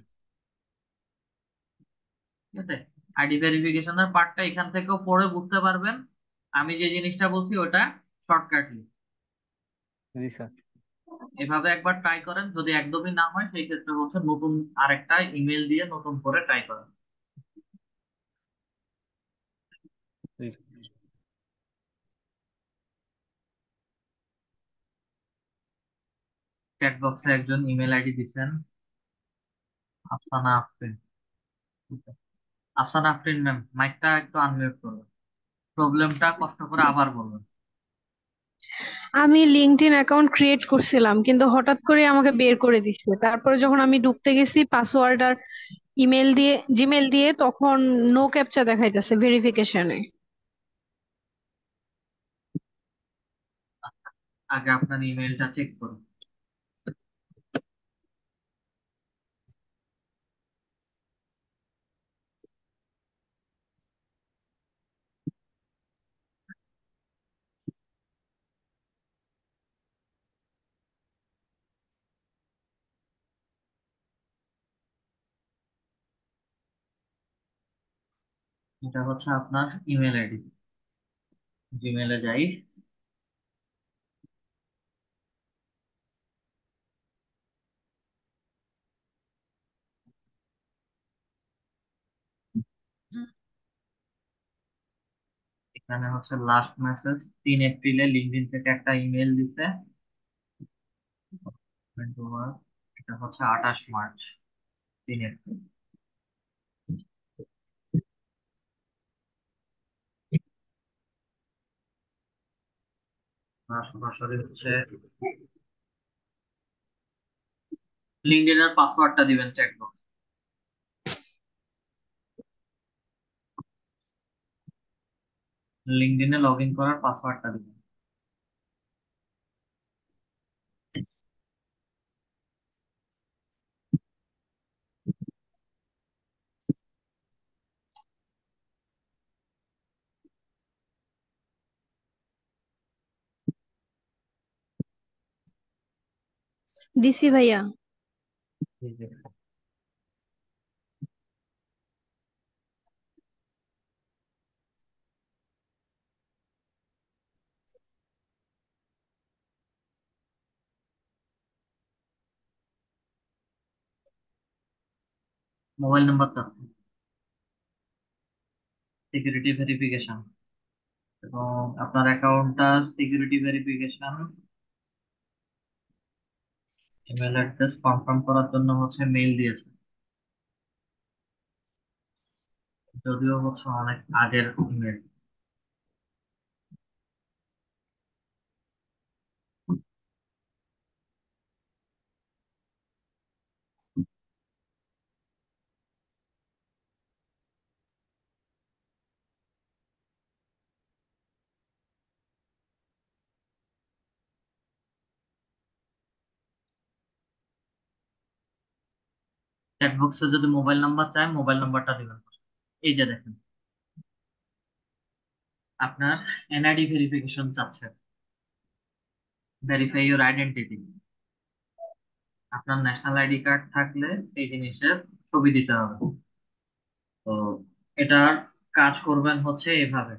ঠিক আছে, আইডি ভেরিফিকেশনের পার্টটা এখান থেকেও পড়ে বুঝতে পারবেন। আমি যে জিনিসটা বলছি ওটা শর্টকাটলি। জি স্যার। এভাবে একবার ট্রাই করেন, যদি একদমই না হয় সেই ক্ষেত্রে হচ্ছে নতুন আরেকটা ইমেল দিয়ে নতুন করে ট্রাই করেন। জি। চ্যাট বক্সে একজন ইমেল আইডি দিচ্ছেন, আফসানা আফরিন। আফসানা আফরিন ম্যাম, মাইকটা একটু আনমিউট করবেন, প্রবলেমটা কষ্ট করে আবার বলবেন। আমি লিঙ্কডইন অ্যাকাউন্ট ক্রিয়েট করছিলাম কিন্তু হঠাৎ করে আমাকে বের করে দিচ্ছে, তারপরে যখন আমি ঢুকতে গেছি পাসওয়ার্ড আর ইমেল দিয়ে জিমেল দিয়ে, তখন নো ক্যাপচা দেখাইতেছে ভেরিফিকেশনে। আগে আপনার ইমেলটা চেক করুন। এটা হচ্ছে আপনার ইমেল আইডি। জিমেলে যাই। এখানে হচ্ছে লাস্ট মেসেজ তিন এপ্রিলে লিঙ্কডইন থেকে একটা ইমেল দিছে। এটা হচ্ছে আঠাশ মার্চ, তিন এপ্রিল। আর সরাসরি হচ্ছে লিঙ্কডইনের পাসওয়ার্ডটা দিবেন চ্যাট বক্স। লিঙ্কডইনে লগ ইন করার পাসওয়ার্ডটা দিবেন। দিছি ভাইয়া। মোবাইল নাম্বারটা, সিকিউরিটি ভেরিফিকেশন এবং আপনার অ্যাকাউন্টটার security verification, email address confirm করার জন্য হচ্ছে মেইল দিয়েছে, যদিও হচ্ছে অনেক আগের ইমেল। চ্যাট বক্সে যদি মোবাইল নাম্বার চায় মোবাইল নাম্বারটা দিবেন। এই যে দেখেন, আপনার এনআইডি ভেরিফিকেশন চাচ্ছে, ভেরিফাই ইউর আইডেন্টিটি। আপনার ন্যাশনাল আইডি কার্ড থাকলে সেই জিনিসের ছবি দিতে হবে। তো এটার কাজ করবেন হচ্ছে এভাবে,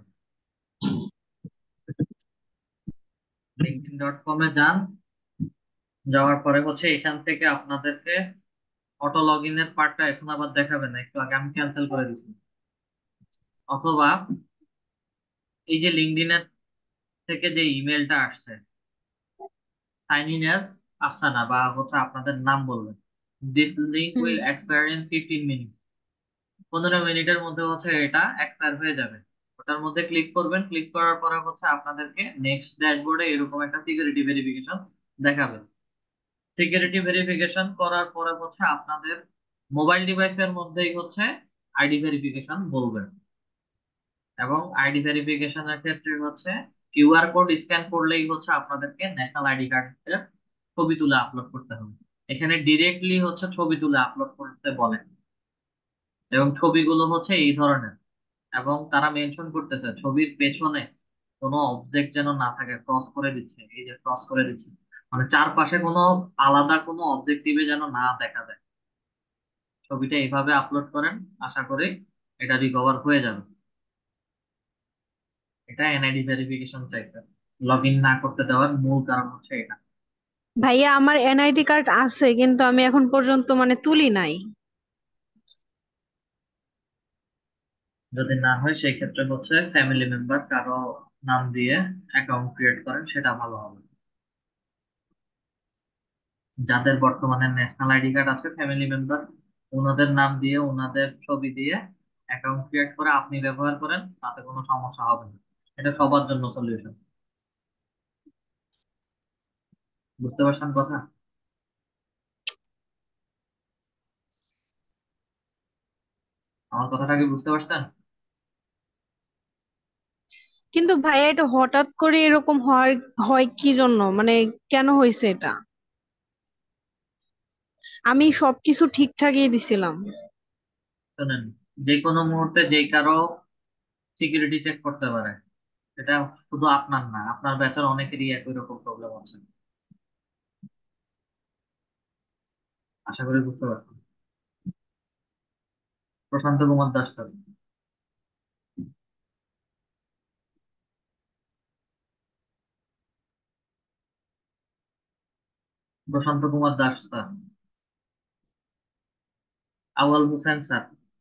লিঙ্কডইন ডট কমে যান, যাওয়ার পরে হচ্ছে এখান থেকে আপনাদেরকে অটো লগ ইনের পার্টটা এখন আবার দেখাবে না, একটু আগে আমি ক্যান্সেল করে দিচ্ছি। অথবা এই যে লিঙ্কডইনের থেকে যে ইমেলটা আসছে, সাইন ইন অ্যাজ আফসানা, বা হচ্ছে আপনাদের নাম বলবেন, this link hmm. Will expire in fifteen minute, পনেরো মিনিটের মধ্যে হচ্ছে এটা এক্সপায়ার হয়ে যাবে। ওটার মধ্যে ক্লিক করবেন, ক্লিক করার পরে হচ্ছে আপনাদেরকে নেক্সট ড্যাশবোর্ডে এরকম একটা সিকিউরিটি ভেরিফিকেশন দেখাবে। সিকিউরিটি ভেরিফিকেশন করার পরে হচ্ছে আপনাদের মোবাইল ডিভাইসের মধ্যেই হচ্ছে আইডি ভেরিফিকেশন বলবে। এবং আইডি ভেরিফিকেশনের ক্ষেত্রে হচ্ছে কিউআর কোড স্ক্যান করলেই হচ্ছে আপনাদেরকে ন্যাশনাল আইডি কার্ডের ছবি তুলে আপলোড করতে হবে। এখানে ডিরেক্টলি হচ্ছে ছবি তুলে আপলোড করতে বলে, এবং ছবিগুলো হচ্ছে এই ধরনের। এবং তারা মেনশন করতেছে ছবির পেছনে কোনো অবজেক্ট যেন না থাকে, ক্রস করে দিচ্ছে, এই যে ক্রস করে দিচ্ছে, মানে চারপাশে কোনো আলাদা কোনো অবজেক্টিভে যেন না দেখা যায়। ছবিটা এইভাবে আপলোড করেন, আশা করি এটা রিকভার হয়ে যাবে। এটা এনআইডি ভেরিফিকেশন চাইছে, লগ ইন না করতে দেওয়ার মূল কারণ হচ্ছে এটা। ভাইয়া আমার এনআইডি কার্ড আছে কিন্তু আমি এখন পর্যন্ত মানে তুলি নাই। যদি না হয় সেই ক্ষেত্রে হচ্ছে ফ্যামিলি মেম্বার কারো নাম দিয়ে অ্যাকাউন্ট ক্রিয়েট করেন, সেটা ভালো হবে। যাদের বর্তমানে ন্যাশনাল আইডি কার্ড আছে ফ্যামিলি মেম্বার, ওনাদের নাম দিয়ে ওনাদের ছবি দিয়ে অ্যাকাউন্ট ক্রিয়েট করে আপনি ব্যবহার করেন, তাতে কোনো সমস্যা হবে না। এটা সবার জন্য সলিউশন। বুঝতে পারছেন কথা? আমার কথাটা কি বুঝতে পারছেন? কিন্তু ভাইয়া এটা হঠাৎ করে এরকম হয় হয় কি জন্য, মানে কেন হয়েছে এটা? আমি সবকিছু ঠিকঠাকই দিছিলাম। শোনেন, যে কোনো মুহূর্তে যে কারো সিকিউরিটি চেক করতে পারে, এটা শুধু আপনার না, আপনার ব্যাচের অনেকেরই একই রকম প্রবলেম হচ্ছে। আশা করি বুঝতে পারছেন। Prashant Kumar Das sir. Prashant Kumar Das sir. Awal Hossain sir.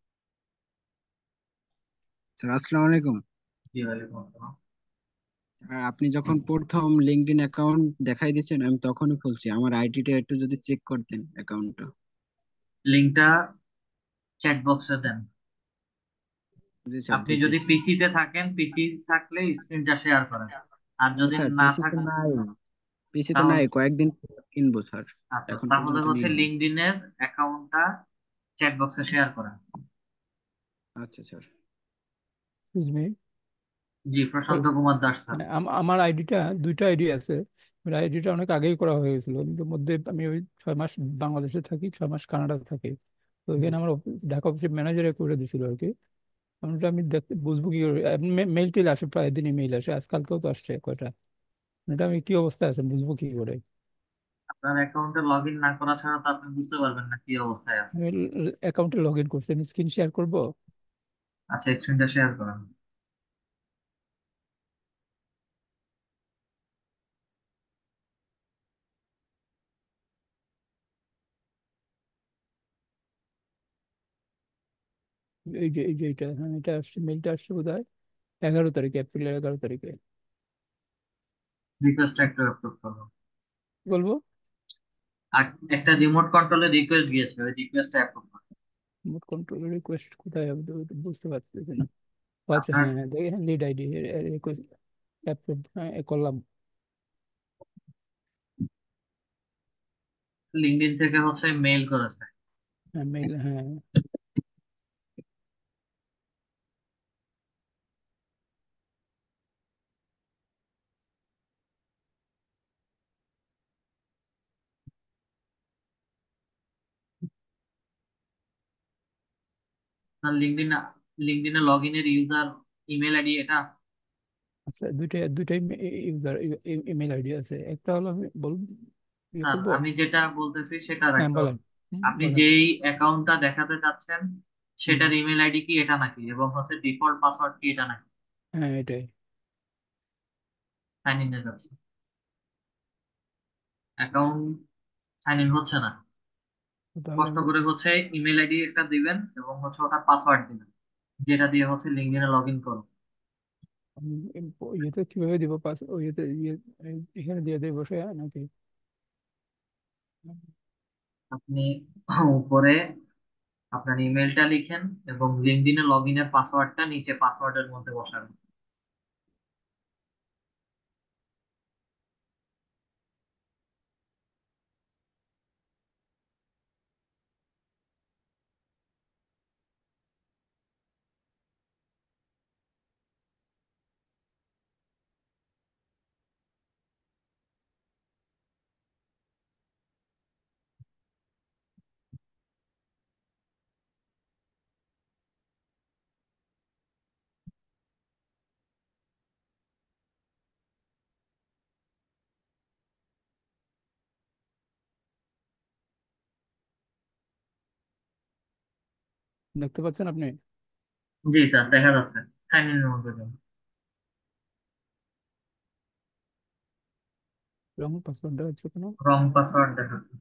Sir আসসালামু আলাইকুম। জি ওয়ালাইকুম আসসালাম। আর আপনি যখন প্রথম লিঙ্কডইন অ্যাকাউন্ট দেখাই দিচ্ছেন আমি তখনই খুলছি, আমার আইডিটা একটু যদি চেক করতেন অ্যাকাউন্টটা। লিঙ্কটা চ্যাট বক্সে দেন। জি স্যার আপনি যদি দিতেছি। পিসিতে থাকেন, পিসি থাকলে স্ক্রিনটা শেয়ার করেন, আর না যদি স্যার না পিসিতে থাকে নাই, পিসিতে তাহলে, নাই, কয়েকদিন পর কিনবো স্যার, আচ্ছা এখন তাহলে পর্যন্ত হচ্ছে নিই নাই। লিঙ্কডইনের অ্যাকাউন্টটা চ্যাট বক্সে শেয়ার করেন। আচ্ছা স্যার। Excuse me. জি প্রশান্ত কুমার দাস স্যার। আমার আইডিটা দুইটা আইডি আছে। আইডিটা অনেক আগেই করা হয়ে গেছিল, কিন্তু মধ্যে আমি ওই ছয় মাস বাংলাদেশে থাকি, ছয় মাস কানাডাতে থাকি। তো ওইখানে আমার অফিস- ঢাকা অফিসের ম্যানেজারে করে দিছিল আর কি। আমি ওটা আমি দেখতে বুঝবো কি করে? মেইল টেল আসে, প্রায় দিনই মেইল আসে, আজকালকেও তো আসছে কয়টা। এটা আমি কি অবস্থায় আছে বুঝবো কি করে? আপনার অ্যাকাউন্টে লগ ইন না করা ছাড়া তো আপনি বুঝতে পারবেন না কি অবস্থায় আছে। আমি অ্যাকাউন্টে লগ ইন করছি, আমি স্ক্রিন শেয়ার করবো। আচ্ছা স্ক্রিনটা শেয়ার করেন। এই যে এই যে এটা, হ্যাঁ এটা আসছে, মেইলটা আসছে বোধহয় এগারো তারিখে, এপ্রিলের এগারো তারিখে। রিকোয়েস্ট একটা অ্যাপ্রুভ করুন। কি বলবো? আর একটা রিমোট কন্ট্রোলে রিকোয়েস্ট গিয়েছে, ওই রিকোয়েস্টটা অ্যাপ্রুভ করুন। মোট কন্ট্রোল রিকোয়েস্ট কোথায় হবে তো বুঝতে পারতেছি না। ও আচ্ছা, আপনার হ্যাঁ হ্যাঁ দেখেন, লিড আইডি রিকোয়েস্ট অ্যাপ্রুভ, হ্যাঁ এ করলাম। লিঙ্কডইন থেকে হচ্ছে মেইল করেছে। হ্যাঁ মেইল, হ্যাঁ। আপনার লিঙ্কডিন লিঙ্কডিনে লগ ইনের ইউজার ইমেল আইডি এটা? আচ্ছা, দুইটাই দুইটাই ইউজার ইমেল আইডি আছে। একটা হলো আমি বল ইয়ে স্যার করবো। আমি যেটা বলতেছি সেটা হ্যাঁ, রাখতে বলেন। হবে। হুম, আপনি বলেন। যেই অ্যাকাউন্টটা দেখাতে চাচ্ছেন হুম, সেটার ইমেল আইডি কি এটা নাকি, এবং হচ্ছে ডিফল্ট পাসওয়ার্ড কি এটা নাকি? হ্যাঁ, এটাই। সাইন ইনে যাচ্ছে, অ্যাকাউন্ট সাইন ইন হচ্ছে না। তো তাহলে কষ্ট আমি করে হচ্ছে ইমেল আইডি একটা দিবেন এবং হচ্ছে ওটা পাসওয়ার্ড দিবেন, যেটা দিয়ে হচ্ছে লিঙ্কডিনে লগ ইন করুন। আমি এম- ইয়েতে কিভাবে দিব পাস ও ইয়েতে ইয়ে এই- এখানে দিয়ে দেবো বসে নাকি? আপনি উপরে আপনার ইমেলটা লিখেন এবং লিঙ্কডিনে লগ ইনের পাসওয়ার্ডটা নিচে পাসওয়ার্ডের মধ্যে বসাবেন। দেখতে পাচ্ছেন আপনি? জি স্যার, দেখা যাচ্ছে। সাইন ইনের মধ্যে যান। রং পাসওয়ার্ড দেওয়া হচ্ছে কেন? রং পাসওয়ার্ড দেখাচ্ছে।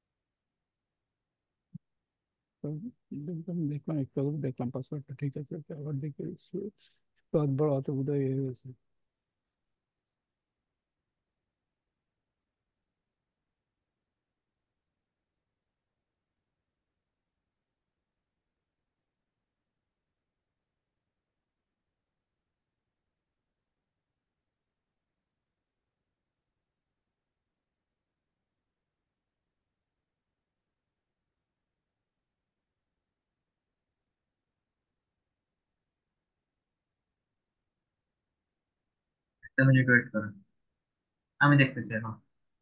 তো দেখলাম দেখলাম একটু আগে দেখলাম পাসওয়ার্ডটা ঠিক আছে, তো আবার দেখি সব বড় অত বোধ হয়ে গেছে। একটা মিনিট ওয়েট করেন, আমি দেখতেছি এখন।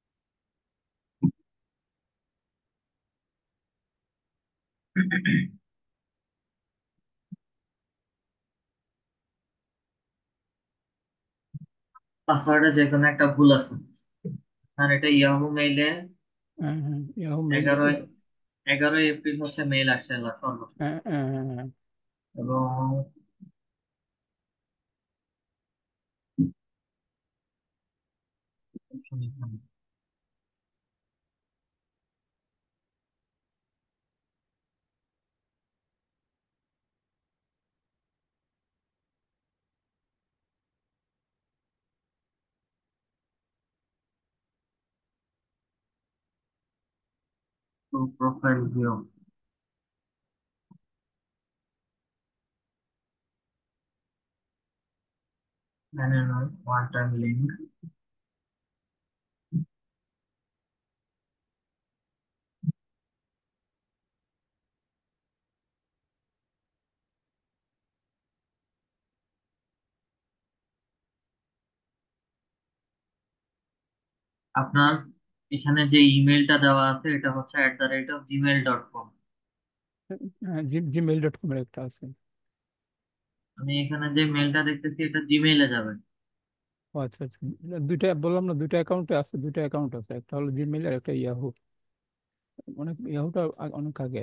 পাসওয়ার্ডে যে কোনো একটা ভুল আছে, আর এটা ইয়াহু মেইলে হ্যাঁ, হ্যাঁ, ইয়াহু মেইল। এগারোই এগারোই এপ্রিল হচ্ছে মেইল আসছে সর্বশেষ। হ্যাঁ, হ্যাঁ, হ্যাঁ, হ্যাঁ। এবং profile view, one time link. আপনার এখানে যে ইমেলটা দেওয়া আছে এটা হচ্ছে at the rate of Gmail dot com. হ্যাঁ, জিমেইল ডট কমের একটা আছে। আমি এখানে যে মেলটা দেখতেছি এটা জিমেইলে যাবে। ও আচ্ছা, আচ্ছা। দুইটা বললাম না, দুইটা অ্যাকাউন্টে আছে, দুইটা অ্যাকাউন্ট আছে, একটা হলো জিমেইল আর একটা ইয়াহু। অনেক ইয়াহুটা আ- অনেক আগে।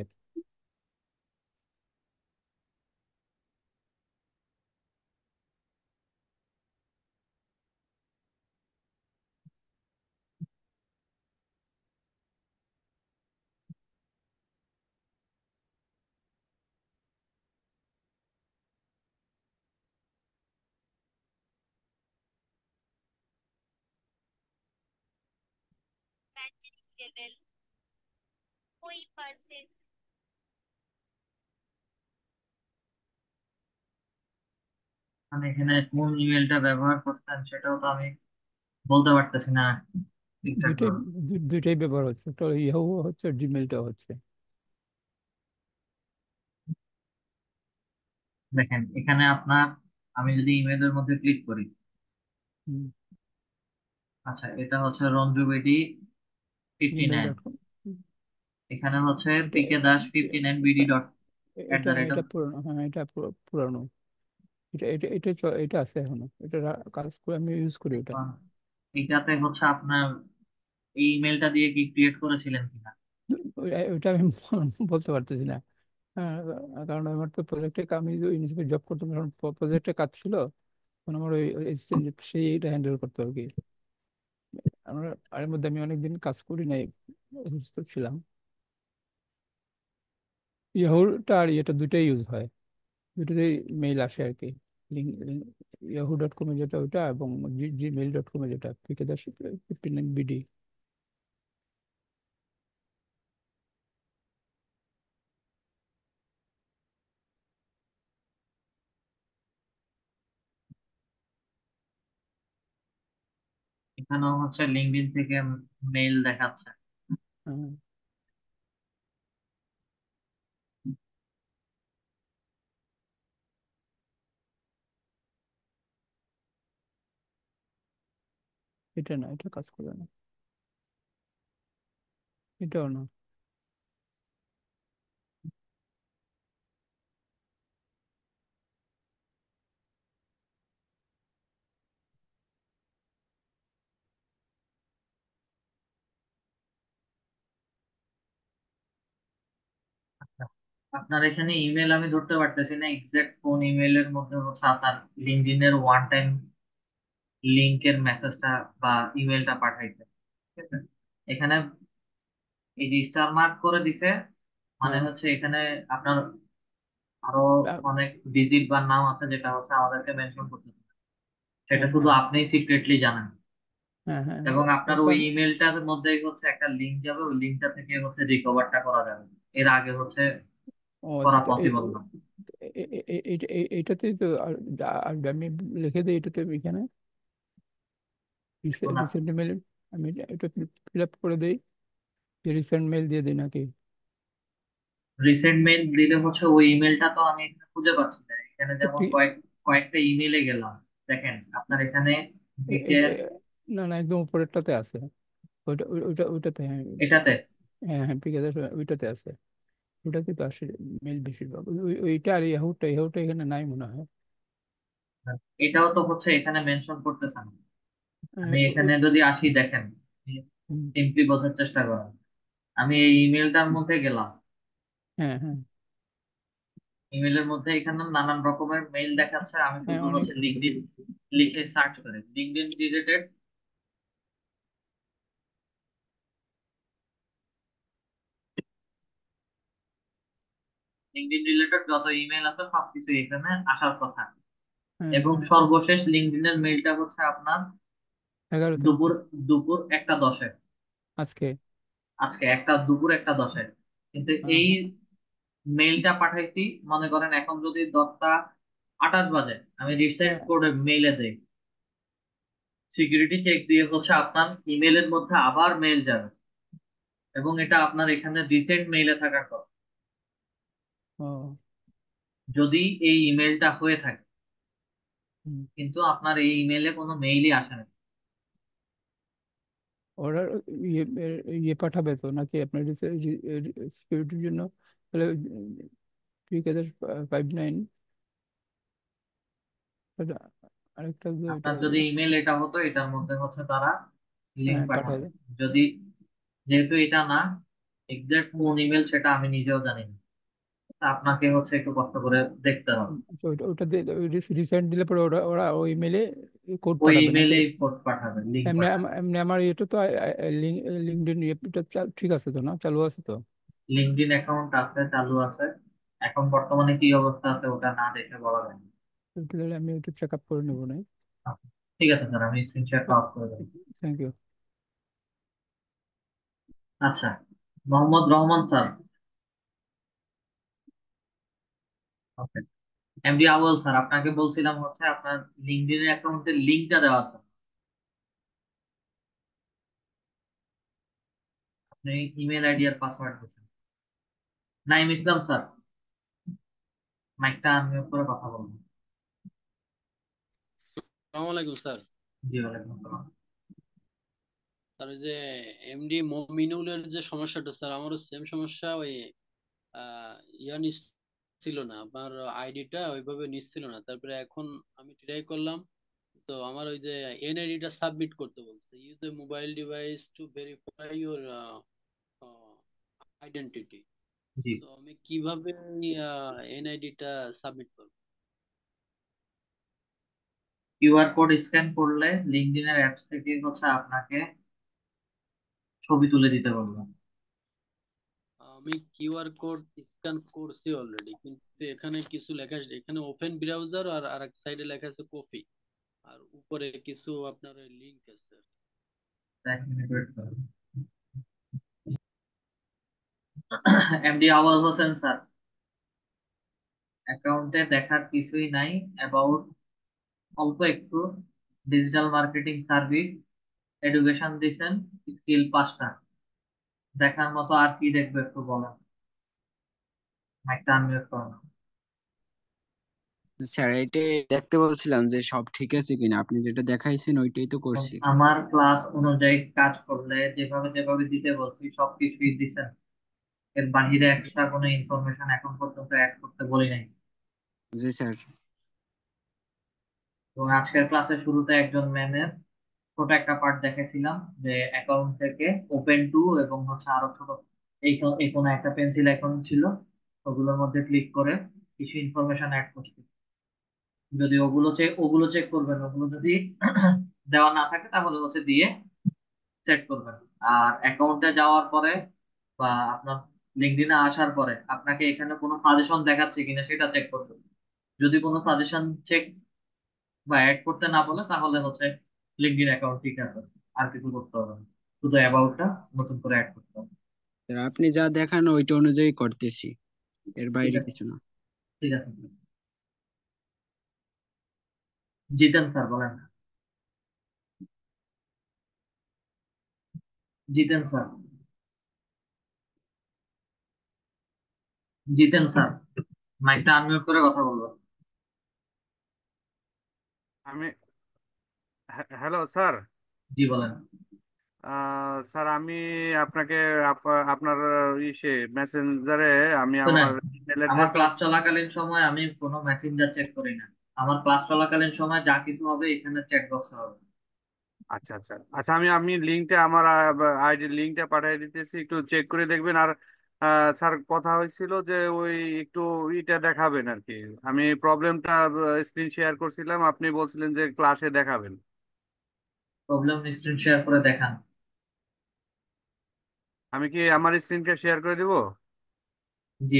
মানে এখানে কোন ইমেলটা ব্যবহার করতেন সেটাও তো আমি বলতে পারতেছি না ঠিকঠাক দুইটাই ভাবে। দু- দুইটাই ব্যবহার হচ্ছে, একটা ইয়াহু হচ্ছে আর জিমেইলটা হচ্ছে। দেখেন এখানে আপনার, আমি যদি ইমেলের মধ্যে ক্লিক করি, হুম, আচ্ছা এটা হচ্ছে Ranju BD fifty Gmail nine dot com. এখানে হচ্ছে এটা PK Das fifty nine BD dot এ- অ্যাট এটা দ্য না, রেট অফ এটা পুরনো, হ্যাঁ এটা পুরো- পুরানো। এটা এটা এটা চ- এটা আছে এখনো, এটা রা- কাজ করে, আমি ইউজ করি এটা। এটাতে হচ্ছে আপনার এই ইমেলটা দিয়ে কি ক্রিয়েট করেছিলেন কিনা? ওই- ওইটা আমি বলতে পারতেছি না। হ্যাঁ, কারণ আমার তো প্রজেক্টে, আমি ইউনিসেফে জব করতাম, কারণ প্রজেক্টে কাজ ছিল, তখন আমার ওই ওই assistant সেই এটা হ্যান্ডেল করতে আর কি। আমরা এর মধ্যে আমি অনেকদিন কাজ করি নাই, অসুস্থ ছিলাম। ইয়াহুটা আর এটা দুটাই ইউজ হয়, দুটোতেই মেইল আসে আর কি। লিঙ্ক ইয়াহু ডট কমে যেটা ওইটা, এবং জিমেইল ডট কমে যেটা PK Das fifty nine BD. এখানেও হচ্ছে লিঙ্কডইন থেকে মেইল দেখাচ্ছে। এটা না, এটা কাজ করে না, এটাও না। আপনার এখানে ইমেল আমি ধরতে পারতেছি না এক্সাক্ট কোন ইমেলের মধ্যে হচ্ছে আপনার লিঙ্কডইন এর ওয়ান টাইম লিংকের মেসেজটা বা ইমেলটা পাঠাইছে। ঠিক আছে, এখানে এই যে স্টার মার্ক করে দিছে, মানে হ্যাঁ হচ্ছে এখানে আপনার আরো আ- অনেক ডিজিট বা নাম আছে যেটা হচ্ছে আমাদেরকে মেনশন করতে হবে। সেটা হ্যাঁ শুধু হ্যাঁ আপনি সিক্রেটলি জানেন। হ্যাঁ হ্যাঁ এবং আপনার ওই একবার। ইমেলটার মধ্যে হচ্ছে একটা লিংক যাবে, ওই লিংকটা থেকে হচ্ছে রিকভারটা করা যাবে। এর আগে হচ্ছে ও আচ্ছা, করা তো এই পসিবল না। এ- এ- এ- এইটা- এই- এইটাতেই তো আর- আর আমি লিখে দিই এটাতে, এখানে শোনা, রিসেন্ট মেল, আমি এটা ফিল আপ করে দিই, রিসেন্ট মেল দিয়ে দিই নাকি? রিসেন্ট মেইল দিলে হচ্ছে ওই ইমেলটা তো আমি এখানে খুঁজে পাচ্ছি না। এখানে তো যেমন পি- কয়েক কয়েকটা ইমেলে গেলাম, দেখেন আপনার এখানে এ- নিচে এটা না না, একদম উপরেরটাতে আছে, ওইটা ওই- ওইটা ওইটাতে, হ্যাঁ। এটাতে হ্যাঁ হ্যাঁ পিকে ওইটাতে আছে, ওটাতে তো আসে মেল বেশিরভাগ। ওই- ওই- ওইটা আর ইয়াহুটা, ইয়াহুটা এখানে নাই মনে হয়। এটাও তো হচ্ছে এখানে মেনশন করতেছে না। হ্যাঁ, আমি ও- এখানে ও- যদি আসি, দেখেন হুম, সিম্পলি বোঝার চেষ্টা করেন। আমি এই ইমেলটার মধ্যে গেলাম, হ্যাঁ হ্যাঁ ইমেলের মধ্যে এখানে নানান রকমের মেইল দেখাচ্ছে। আমি হ্যাঁ শুধু অনেক। হচ্ছে লিঙ্কডইন লিখে সার্চ করে লিঙ্কডইন রিলেটেড, লিঙ্কডইন রিলেটেড যত ইমেল আছে সবকিছু এখানে আসার কথা। হ্যাঁ এবং হ্যাঁ সর্বশেষ লিঙ্কডইনের মেইলটা হচ্ছে আপনার এগারো তারিখে, দুপুর দুপুর একটা দশে, আজকে। আজকে একটা দুপুর একটা দশে। কিন্তু হ্যাঁ এই হ্যাঁ মেইলটা পাঠাইছি মনে করেন এখন যদি দশটা আঠাশ বাজে আমি রিসেন্ড হ্যাঁ করে মেইলে দেই, সিকিউরিটি চেক দিয়ে হচ্ছে আপনার ইমেলের মধ্যে আবার মেইল যাবে, এবং এটা আপনার এখানে রিসেন্ট মেইলে থাকার কথা। ও যদি এই ইমেলটা হয়ে থাকে, হুম। কিন্তু আপনার এই ইমেলে কোনো মেইলই আসে না। ওরা ইয়ে এ- ইয়ে পাঠাবে তো নাকি আপনার সিকিউরিটির জন্য? তাহলে ঠিক আছে, ফাইভ নাইন, আরেকটা যে ওইটা, আপনার যদি ইমেল এটা হতো, এটার মধ্যে হচ্ছে তারা লিঙ্ক হ্যাঁ পাঠাবে। পাঠাবে। যদি, যেহেতু এটা না, এক্সাক্ট হুম, কোন ইমেল সেটা আমি নিজেও জানি না। তা আপনাকে হচ্ছে একটু কষ্ট করে দেখতে হবে। হুম, আচ্ছা, ওইটা ওটা রিসেন্ট দিলে পরে ওরা ওরা ওই মেলে কোড ওই পাঠাবে নাকি? ইমেলে কোড পাঠাবে, লিঙ্ক এমনি পাঠাবে। আম- এমনি আমার এটা তো লিঙ্কডইন ইয়েটা চা- ঠিক আছে তো, না চালু আছে তো? লিঙ্কডইন অ্যাকাউন্ট আছে, চালু আছে। এখন বর্তমানে কি অবস্থা আছে ওটা না দেখে বলা যায় না। তাহলে আমি একটু চেক আপ করে নেবো না? আচ্ছা, ঠিক আছে স্যার, আমি স্ক্রিনশট অফ করে দেবো। Thank you. আচ্ছা, Mohammad Rahman sir. Okay, MD Awal sir, আপনাকে বলছিলাম হচ্ছে আপনার লিঙ্কডইন অ্যাকাউন্টের লিঙ্কটা দেওয়া আছে, আপনি ইমেল আইডি আর পাসওয়ার্ড দিচ্ছেন। নাইম ইসলাম স্যার, মাইকটা আমি করে কথা বলবো। আসসালামু আলাইকুম স্যার। জি, ওয়ালাইকুম আসসালাম। স্যার ওই যে এমডি মমিনুলের যে সমস্যাটা স্যার, আমারও সেম সমস্যা। ওই আহ ইয়ানিস ছিল না, আমার আইডিটা ওইভাবে নিচ্ছিল না। তারপরে এখন আমি ট্রাই করলাম, তো আমার ওই যে এনআইডিটা সাবমিট করতে বলছে, use a mobile device to verify your identity. জি, তো আমি কিভাবে এনআইডিটা সাবমিট করব? কিউআর কোড স্ক্যান করলে লিঙ্কডইনের অ্যাপস থেকে হচ্ছে আপনাকে ছবি তুলে দিতে বলবো। আমি কিউআর কোড স্ক্যান করছি অলরেডি, কিন্তু এখানে কিছু লেখা আছে, এখানে ওপেন ব্রাউজার আর আরেক সাইডে লেখা আছে কপি, আর উপরে কিছু আপনার লিংক আছে। এক মিনিট ওয়েট করুন। এমডি আওয়াজ হোসেন স্যার, অ্যাকাউন্টে দেখার কিছুই নাই, অ্যাবাউট অল্প একটু, ডিজিটাল মার্কেটিং সার্ভিস, এডুকেশন দিছেন, স্কিল পাঁচটা, দেখার মতো আর কি দেখবে একটু বলেন। মাইকটা আনমিউট করুন। স্যার এটাই দেখতে বলছিলাম যে সব ঠিক আছে কিনা, আপনি যেটা দেখাইছেন ওইটাই তো এবং করছি। আমার ক্লাস অনুযায়ী কাজ করলে যেভাবে যেভাবে দিতে বলছি সবকিছুই দিছেন, এর বাহিরে এক্সট্রা কোনো ইনফরমেশন এখন পর্যন্ত অ্যাড করতে বলি নাই। জি স্যার। এবং আজকের ক্লাসের শুরুতে একজন ম্যামের ছোট একটা পার্ট দেখেছিলাম যে অ্যাকাউন্ট থেকে ওপেন টু এবং হচ্ছে আরো ছোট এই কো- এই কোনো একটা পেন্সিল অ্যাকাউন্ট ছিল, ওগুলোর মধ্যে ক্লিক করে কিছু ইনফরমেশন অ্যাড করছি। যদি ওগুলো চেক ওগুলো চেক করবেন, ওগুলো যদি দেওয়া না থাকে তাহলে হচ্ছে দিয়ে সেট করবেন। আর অ্যাকাউন্টে যাওয়ার পরে বা আপনার লিঙ্কডইনে আসার পরে আপনাকে এখানে কোনো সাজেশন দেখাচ্ছে কিনা সেটা চেক করবেন। যদি কোনো সাজেশন চেক বা অ্যাড করতে না বলে তাহলে হচ্ছে লিঙ্কডইন অ্যাকাউন্ট ঠিক আছে, আর কিছু করতে হবে না, শুধু অ্যাবাউটটা নতুন করে অ্যাড করতে হবে। স্যার আপনি যা দেখান ওইটা অনুযায়ী করতেছি, এর ঠিক বাইরে আছে, কিছু না। ঠিক আছে। জিতেন স্যার বলেন। জিতেন স্যার, জিতেন স্যার, মাইকটা আনমিউট করে কথা বলবো। আমি হ্যালো স্যার। জি বলেন। আহ, স্যার আমি আপনাকে আপ- আপনার ইসে মেসেঞ্জারে আমি শুনেন, আমার ইমেল আমার অ্যাড্রেস। ক্লাস চলাকালীন সময় আমি কোনো মেসেঞ্জার চেক করি না। আমার ক্লাস চলাকালীন সময় যা কিছু হবে এখানে চ্যাট বক্সে হবে। আচ্ছা আচ্ছা আচ্ছা, আমি আমি লিঙ্কটা আমার আইডি লিঙ্কটা পাঠিয়ে দিতেছি, একটু চেক করে দেখবেন। আর আহ, স্যার কথা হয়েছিল যে ওই একটু ইটা দেখাবেন আর কি। আমি প্রবলেমটা স্ক্রিন শেয়ার করছিলাম, আপনি বলছিলেন যে ক্লাসে দেখাবেন। প্রবলেম স্ক্রিন শেয়ার করে দেখান। আমি কি আমার স্ক্রিনকে শেয়ার করে দিব? জি,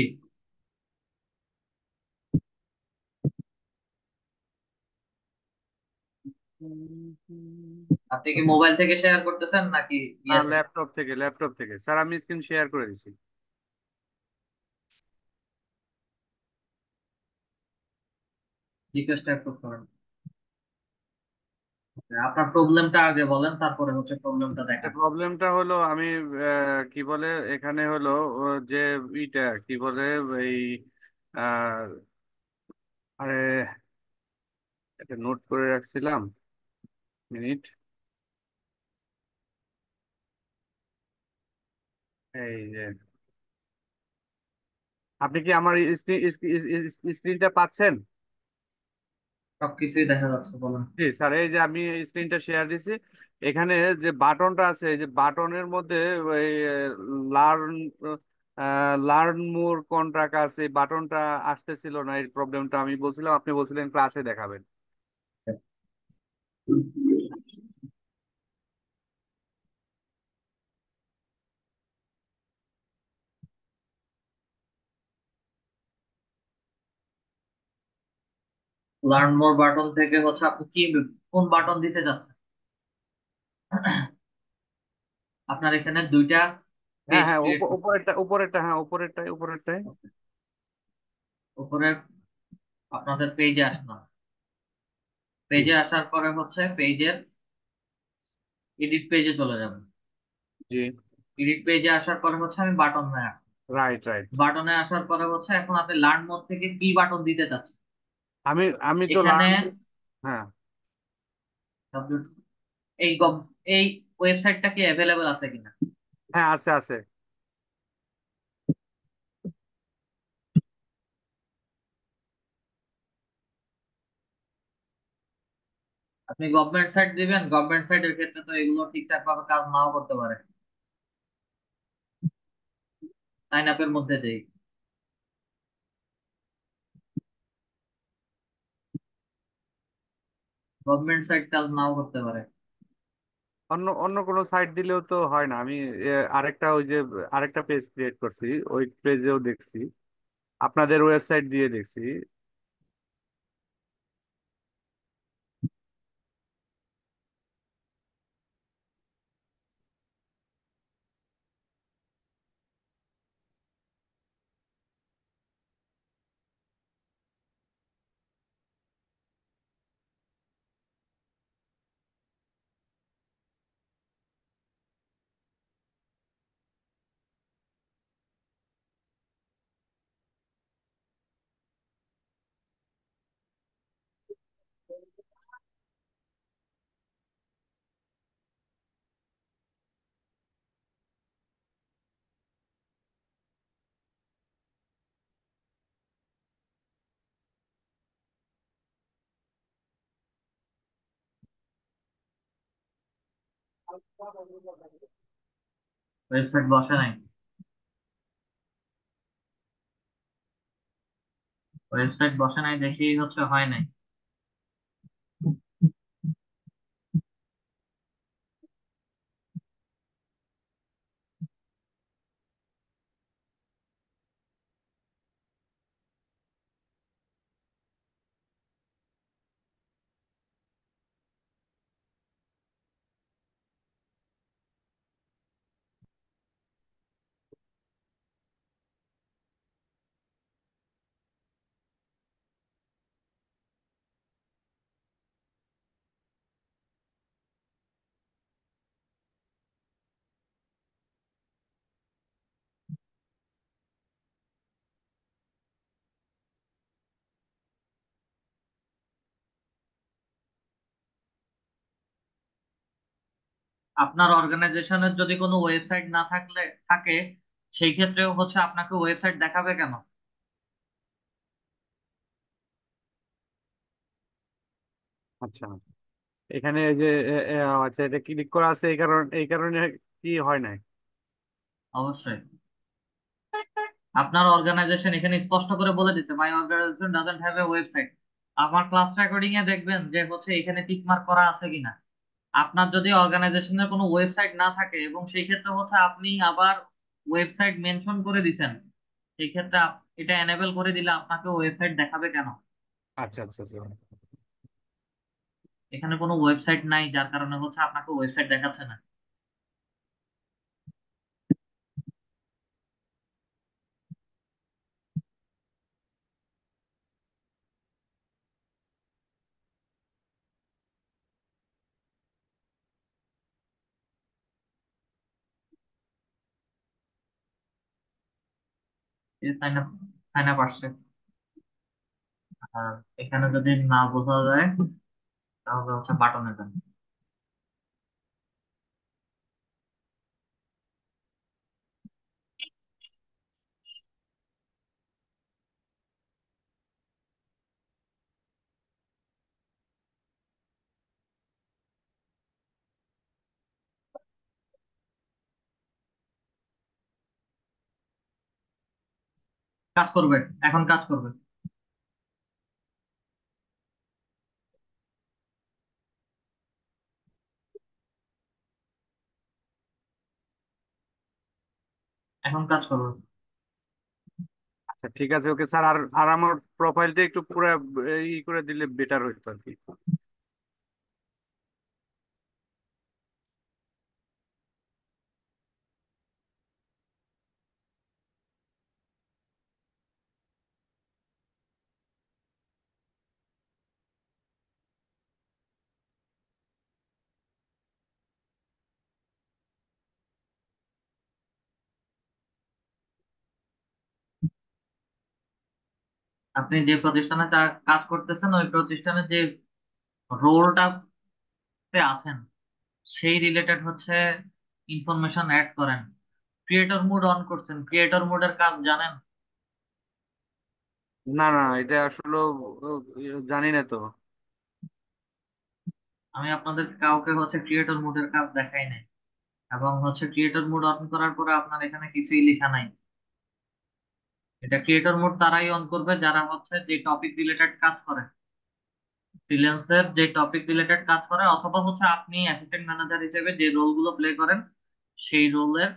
আপনি কি মোবাইল থেকে শেয়ার করতেছেন নাকি না, ইয়ে থেকে? ল্যাপটপ থেকে ল্যাপটপ থেকে স্যার আমি স্ক্রিন শেয়ার করে দিছি। রিকোয়েস্ট অ্যাপ্রুভ করেন। Okay, আপনার প্রবলেমটা আগে বলেন, তারপরে হচ্ছে প্রবলেমটা আচ্ছা, দেখান। প্রবলেমটা হলো আমি আহ, কি বলে এখানে হলো ও যে ইটা কি বলে এই আহ, আরে এটা নোট করে রাখছিলাম, মিনিট। এই যে আপনি কি আমার স্ক্রিনটা পাচ্ছেন? সবকিছুই দেখা যাচ্ছে, বলেন। জি স্যার, এই যে আমি স্ক্রিনটা শেয়ার দিছি, এখানে যে বাটনটা আছে এই যে বাটনের মধ্যে ওই লার্ন লার্ন মোর কন্ট্রাক্ট আছে, এই বাটনটা আসতেছিল না। এই প্রবলেমটা আমি বলছিলাম, আপনি বলছিলেন ক্লাসে দেখাবেন। লার্ন মোর বাটন থেকে হচ্ছে আপনি কি কোন বাটন দিতে যাচ্ছেন? আপনার এখানে দুইটা হ্যাঁ পেজ হ্যাঁ, ক্রিয়েট উপ- করতে উপরেরটা উপরেরটা হ্যাঁ উপরেরটাই উপরেরটাই। হবে। উপরে আপনাদের পেজে আসলাম, জি পেজে আসার পরে হচ্ছে পেজের এডিট পেজে চলে যাবেন। জি। এডিট পেজে আসার পরে হচ্ছে আমি বাটনে আসছি। Right right. বাটনে আসার পরে হচ্ছে এখন আপনি লার্ন মোড থেকে কি বাটন দিতে চাচ্ছেন আমি আমি তো এখানে? লার্ন। হ্যাঁ W- এই গব- এই ওয়েবসাইটটা কি অ্যাভেলেবল আছে কিনা? হ্যাঁ, আছে আছে। আপনি গভর্নমেন্ট সাইট দিবেন, গভর্নমেন্ট সাইটের ক্ষেত্রে তো এগুলো ঠিকঠাক ভাবে কাজ নাও করতে পারে, সাইন আপের মধ্যে দেই। গভর্নমেন্ট সাইট কাজ নাও করতে পারে। অন্য অন্য কোনো সাইট দিলেও তো হয় না। আমি এ, আরেকটা ওই যে আরেকটা পেজ ক্রিয়েট করছি, ওই পেজেও দেখছি, আপনাদের ওয়েবসাইট দিয়ে দেখছি। ওয়েবসাইট বসে নাই, ওয়েবসাইট বসে নাই দেখেই হচ্ছে হয় নাই। আপনার অর্গানাইজেশনের যদি কোনো ওয়েবসাইট না থাকলে থাকে, সেই ক্ষেত্রেও হচ্ছে আপনাকে ওয়েবসাইট দেখাবে কেন? আচ্ছা, এখানে এই যে এ, এ, আচ্ছা, এটা ক্লিক করা আছে এই কারণে, এই কারণে কি হয় নাই? অবশ্যই আপনার অর্গানাইজেশন এখানে স্পষ্ট করে বলে দিতে, my organisation doesn't have a website. আমার ক্লাস রেকর্ডিং এ দেখবেন যে হচ্ছে এখানে টিক মার্ক করা আছে কিনা। আপনার যদি অর্গানাইজেশনের কোনো ওয়েবসাইট না থাকে এবং সেই ক্ষেত্রে হচ্ছে আপনি আবার ওয়েবসাইট মেনশন করে দিছেন, সেই ক্ষেত্রে আপ- এটা এনেবল করে দিলে আপনাকে ওয়েবসাইট দেখাবে কেন? আচ্ছা আচ্ছা আচ্ছা। এখানে কোনো ওয়েবসাইট নাই, যার কারণে হচ্ছে আপনাকে ওয়েবসাইট দেখাচ্ছে না। সাইন আপ, সাইন আপ আসছে। আর এখানে যদি না বোঝা যায় তাহলে হচ্ছে বাটনে যান। কাজ করবে, এখন কাজ করবে। এখন কাজ করবে। আচ্ছা ঠিক আছে, ওকে স্যার। আর আর আমার প্রোফাইলটা একটু পুরো ই করে দিলে বেটার হইতো আর কি। আপনি যে প্রতিষ্ঠানে চা- কাজ করতেছেন ওই প্রতিষ্ঠানের যে রোলটাতে আছেন সেই রিলেটেড হচ্ছে ইনফরমেশন অ্যাড করেন। ক্রিয়েটর মোড অন করছেন, ক্রিয়েটর মোডের কাজ জানেন? না না, এটা আসলে ও, জানি না তো। আমি আপনাদের কাউকে হচ্ছে ক্রিয়েটর মোডের কাজ দেখাই নাই, এবং হচ্ছে ক্রিয়েটর মোড অন করার পরে আপনার এখানে কিছুই লেখা নাই। এটা ক্রিয়েটর মোড তারাই অন করবে যারা হচ্ছে যে টপিক রিলেটেড কাজ করে, ফ্রিল্যান্সের যে টপিক রিলেটেড কাজ করে, অথবা হচ্ছে আপনি অ্যাসিস্ট্যান্ট ম্যানেজার হিসেবে যে রোল গুলো প্লে করেন সেই রোলের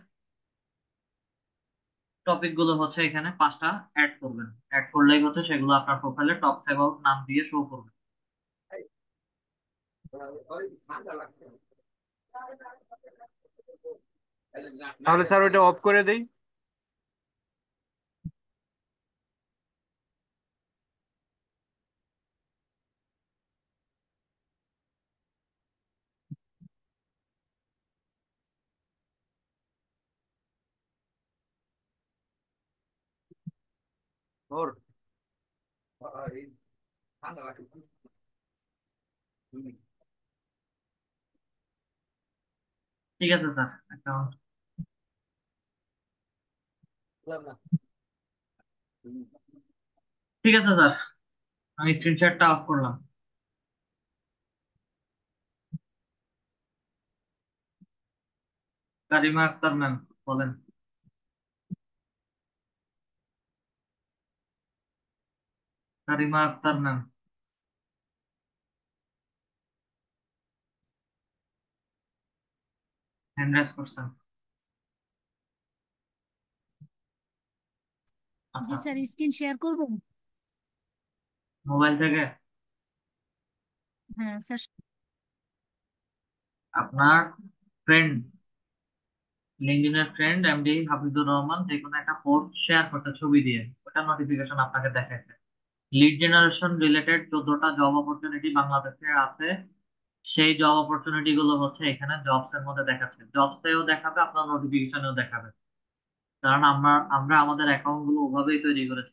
টপিক গুলো হচ্ছে এখানে পাঁচটা অ্যাড করবেন। অ্যাড করলেই হচ্ছে সেগুলো আপনার প্রোফাইলে টপ অ্যাবাউট নাম দিয়ে শো করবে। তাহলে স্যার ওইটা অফ করে দেই। ওর ঠিক আছে স্যার, অ্যাকাউন্ট ঠিক আছে স্যার, আমি স্ক্রিনশটটা অফ করলাম। কারিমা আক্তার ম্যাম বলেন। Karima Akter ma'am, hand raise করছেন। জি আচ্ছা, স্যার, স্ক্রিন শেয়ার করবো? মোবাইল থেকে হ্যাঁ স্যার। আপনার ফ্রেন্ড, লিঙ্কডইনের ফ্রেন্ড এমডি হাফিজুর রহমান যে কোনো একটা পোস্ট শেয়ার করতে ছবি দিয়ে, ওটা নোটিফিকেশন আপনাকে দেখাচ্ছে। লিড জেনারেশন রিলেটেড চোদ্দটা জব অপরচুনিটি বাংলাদেশে আছে। সেই জব অপরচুনিটি গুলো হচ্ছে এখানে জবস এর মধ্যে দেখাচ্ছে, জবস এও দেখাবে, আপনার নোটিফিকেশনেও দেখাবে। কারণ আমরা আমরা আমাদের অ্যাকাউন্ট গুলো ওভাবেই তৈরি করেছি।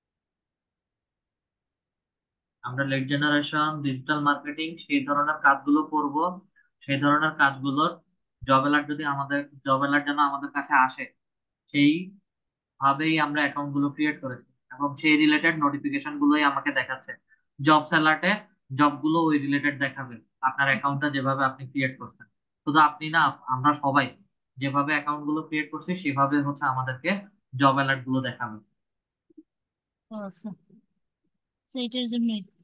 আমরা লিড জেনারেশন, ডিজিটাল মার্কেটিং সেই ধরনের কাজগুলো করব। সেই ধরনের কাজগুলোর জব অ্যালার্ট যদি আমাদের জব অ্যালার্ট যেন আমাদের কাছে আসে, সেই ভাবেই আমরা অ্যাকাউন্ট গুলো ক্রিয়েট করেছি, এবং সেই রিলেটেড নোটিফিকেশন গুলোই আমাকে দেখাচ্ছে। জব অ্যালার্টে জব গুলো ওই রিলেটেড দেখাবে, আপনার অ্যাকাউন্টটা যেভাবে আপনি ক্রিয়েট করছেন। শুধু আপনি না, আমরা সবাই যেভাবে অ্যাকাউন্ট গুলো ক্রিয়েট করছি সেভাবে হচ্ছে আমাদেরকে জব অ্যালার্ট গুলো দেখাবে। আচ্ছা, সেইটার জন্যই